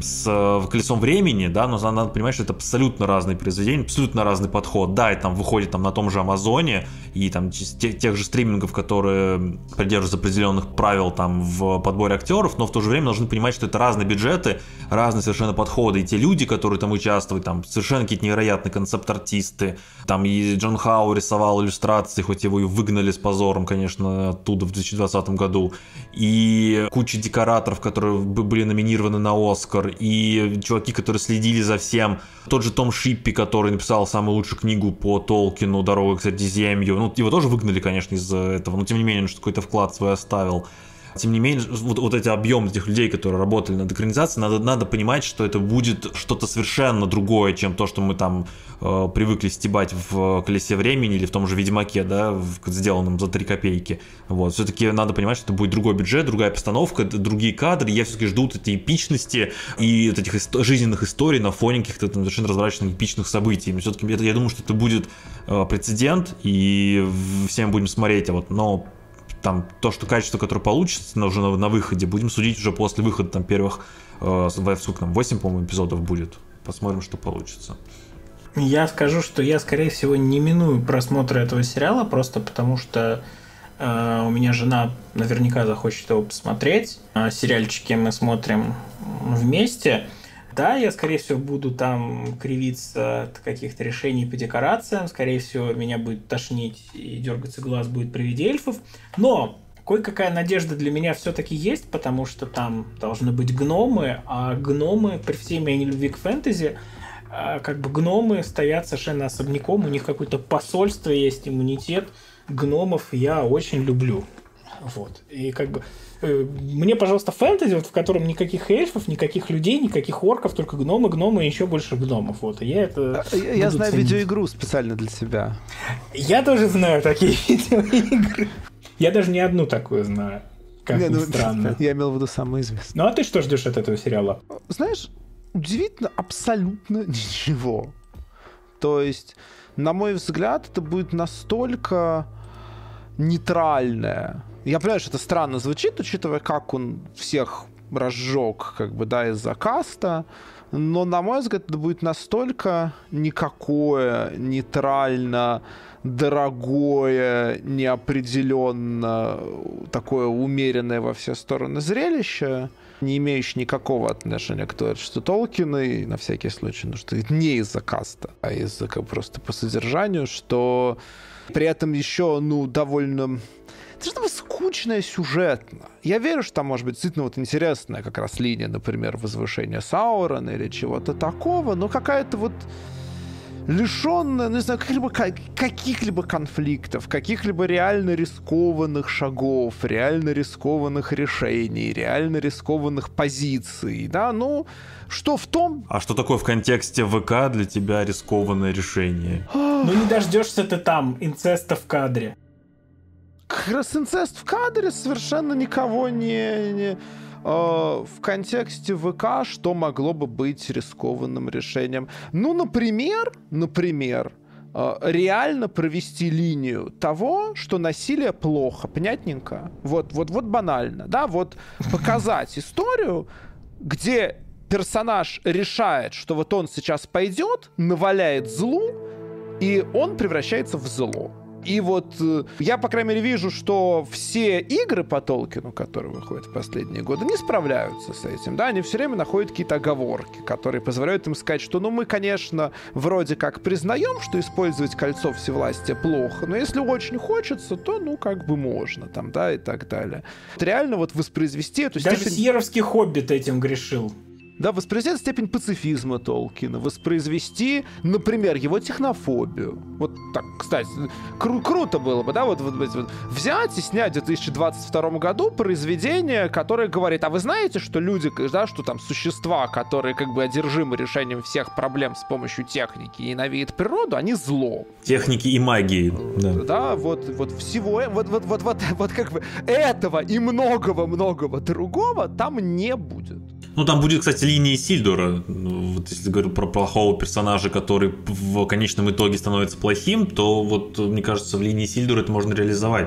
с «Колесом времени», да, но надо понимать, что это абсолютно разные произведения, абсолютно разный подход. Да, и там выходит там на том же Амазоне, и там тех же стримингов, которые придерживаются определенных правил там в подборе актеров, но в то же время должны понимать, что это разные бюджеты, разные совершенно подходы. И те люди, которые там участвуют, там совершенно какие-то невероятные концепт-артисты, там и Джон Хау рисовал иллюстрации, хоть его и выгнали с позором, конечно, оттуда в 2020 году, и куча декораторов, которые были номинированы на Оскар, и чуваки, которые следили за всем. Тот же Том Шиппи, который написал самую лучшую книгу по Толкину «Дорога к Средиземью». Ну, его тоже выгнали, конечно, из-за этого, но тем не менее, он какой-то вклад свой оставил. Тем не менее, вот эти объемы этих людей, которые работали над экранизацией, надо понимать, что это будет что-то совершенно другое, чем то, что мы там привыкли стебать в «Колесе времени» или в том же «Ведьмаке», да, сделанном за 3 копейки. Вот. Все-таки надо понимать, что это будет другой бюджет, другая постановка, другие кадры. Я все-таки жду этой эпичности и вот этих жизненных историй на фоне каких-то совершенно развораченных эпичных событий. Все-таки я думаю, что это будет прецедент, и всем будем смотреть. Но там то, что качество, которое получится уже на выходе, будем судить уже после выхода там первых, сколько там, 8, по-моему, эпизодов будет. Посмотрим, что получится. Я скажу, что я, скорее всего, не миную просмотра этого сериала, просто потому что у меня жена наверняка захочет его посмотреть. Сериальчики мы смотрим вместе. Да, я, скорее всего, буду там кривиться от каких-то решений по декорациям. Скорее всего, меня будет тошнить и дергаться глаз будет при виде эльфов. Но кое-какая надежда для меня все-таки есть, потому что там должны быть гномы, а гномы, при всей моей нелюбви к фэнтези, как бы гномы стоят совершенно особняком, у них какое-то посольство есть, иммунитет. Гномов я очень люблю. Вот. И как бы мне, пожалуйста, фэнтези, вот, в котором никаких эльфов, никаких людей, никаких орков, только гномы и еще больше гномов. Вот. И я знаю ценить. Видеоигру специально для себя. Я тоже знаю такие видеоигры. Я даже не одну такую знаю. Как ни странно. Я имел в виду самую известную. Ну а ты что ждешь от этого сериала? Знаешь, удивительно абсолютно ничего. То есть, на мой взгляд, это будет настолько нейтральное. Я понимаю, что это странно звучит, учитывая, как он всех разжег, как бы, да, из-за каста, но, на мой взгляд, это будет настолько никакое, нейтрально, дорогое, неопределенно, такое умеренное во все стороны зрелище, не имеющее никакого отношения к творчеству Толкина, и на всякий случай, ну, что это не из-за каста, а из-за просто по содержанию, что при этом еще, ну, довольно должна быть скучная сюжетно. Я верю, что там может быть действительно вот интересная как раз линия, например, возвышения Саурона или чего-то такого, но какая-то вот лишенная, не знаю, каких-либо конфликтов, каких-либо реально рискованных шагов, реально рискованных решений, реально рискованных позиций, да, ну, что в том... А что такое в контексте ВК для тебя рискованное решение? Ну не дождешься ты там инцеста в кадре. Как раз инцест в кадре совершенно никого не... В контексте ВК, что могло бы быть рискованным решением? Ну, например, реально провести линию того, что насилие плохо, понятненько? Вот банально, да, вот показать историю, где персонаж решает, что вот он сейчас пойдет, наваляет злу, и он превращается в зло. И вот я, по крайней мере, вижу, что все игры по Толкину, которые выходят в последние годы, не справляются с этим, да, они все время находят какие-то оговорки, которые позволяют им сказать, что, ну, мы, конечно, вроде как признаем, что использовать кольцо всевластия плохо, но если очень хочется, то, ну, как бы можно, там, да, и так далее. Вот реально вот воспроизвести эту степень... Даже Сьерровский хоббит этим грешил. Да, воспроизвести степень пацифизма Толкина, воспроизвести, например, его технофобию. Вот так, кстати, круто было бы, да, вот взять и снять в 2022 году произведение, которое говорит, а вы знаете, что люди, да, что там существа, которые как бы одержимы решением всех проблем с помощью техники и ненавидят природу, они зло. Техники и магии. Да, вот всего, вот как бы этого и многого другого там не будет. Ну, там будет, кстати, линия Исильдура. Вот если говорю про плохого персонажа, который в конечном итоге становится плохим, то вот, мне кажется, в линии Исильдура это можно реализовать.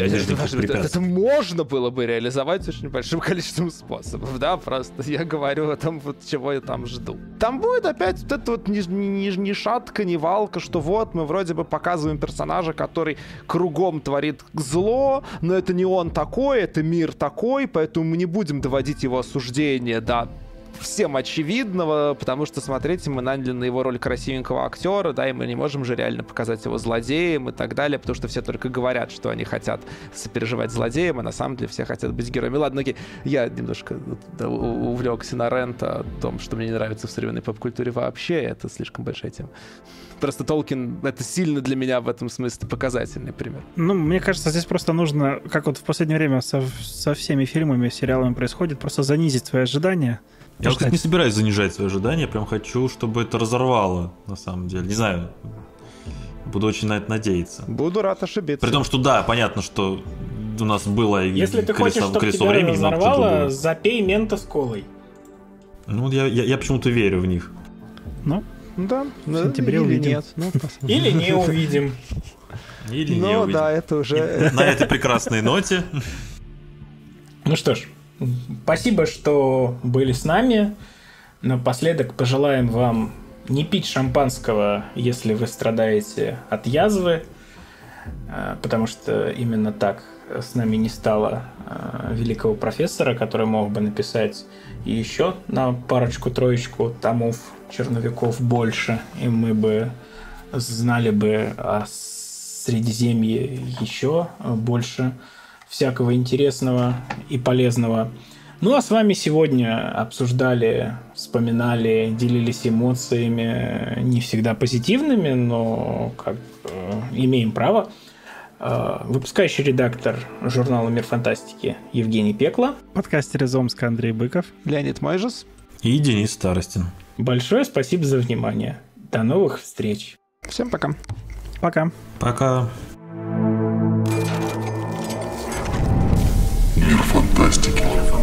Это можно было бы реализовать очень большим количеством способов, да, просто я говорю о том, вот, чего я там жду. Там будет опять вот это вот ни шатка, ни валка, что вот мы вроде бы показываем персонажа, который кругом творит зло, но это не он такой, это мир такой, поэтому мы не будем доводить его осуждения до всем очевидного, потому что, смотрите, мы наняли на его роль красивенького актера, да, и мы не можем же реально показать его злодеем и так далее, потому что все только говорят, что они хотят сопереживать злодеям, а на самом деле все хотят быть героями. Ладно, окей, я немножко увлекся на рент о том, что мне не нравится в современной поп-культуре вообще, это слишком большая тема. Просто Толкин — это сильно для меня в этом смысле показательный пример. Ну, мне кажется, здесь просто нужно, как вот в последнее время со всеми фильмами, сериалами происходит, просто занизить свои ожидания. Я, кстати, не собираюсь занижать свои ожидания, я прям хочу, чтобы это разорвало, на самом деле. Не знаю, буду очень на это надеяться. Буду рад ошибиться. При том, что да, понятно, что у нас было если ты хочешь, чтобы тебя времени, разорвало, запей мента с колой. Ну, я почему-то верю в них. Ну, да, в сентябре или увидим. Нет. Ну, или не увидим. Или не увидим. Да, это уже... На этой прекрасной ноте. Ну что ж, спасибо, что были с нами. Напоследок пожелаем вам не пить шампанского, если вы страдаете от язвы, потому что именно так с нами не стало великого профессора, который мог бы написать еще на парочку-троечку томов черновиков больше, и мы бы знали бы о Средиземье еще больше всякого интересного и полезного. Ну а с вами сегодня обсуждали, вспоминали, делились эмоциями, не всегда позитивными, но как имеем право. Выпускающий редактор журнала «Мир фантастики» Евгений Пекла. Подкастер из Омска Андрей Быков. Леонид Майжес. И Денис Старостин. Большое спасибо за внимание. До новых встреч. Всем пока. Пока. Пока. Мир фантастики.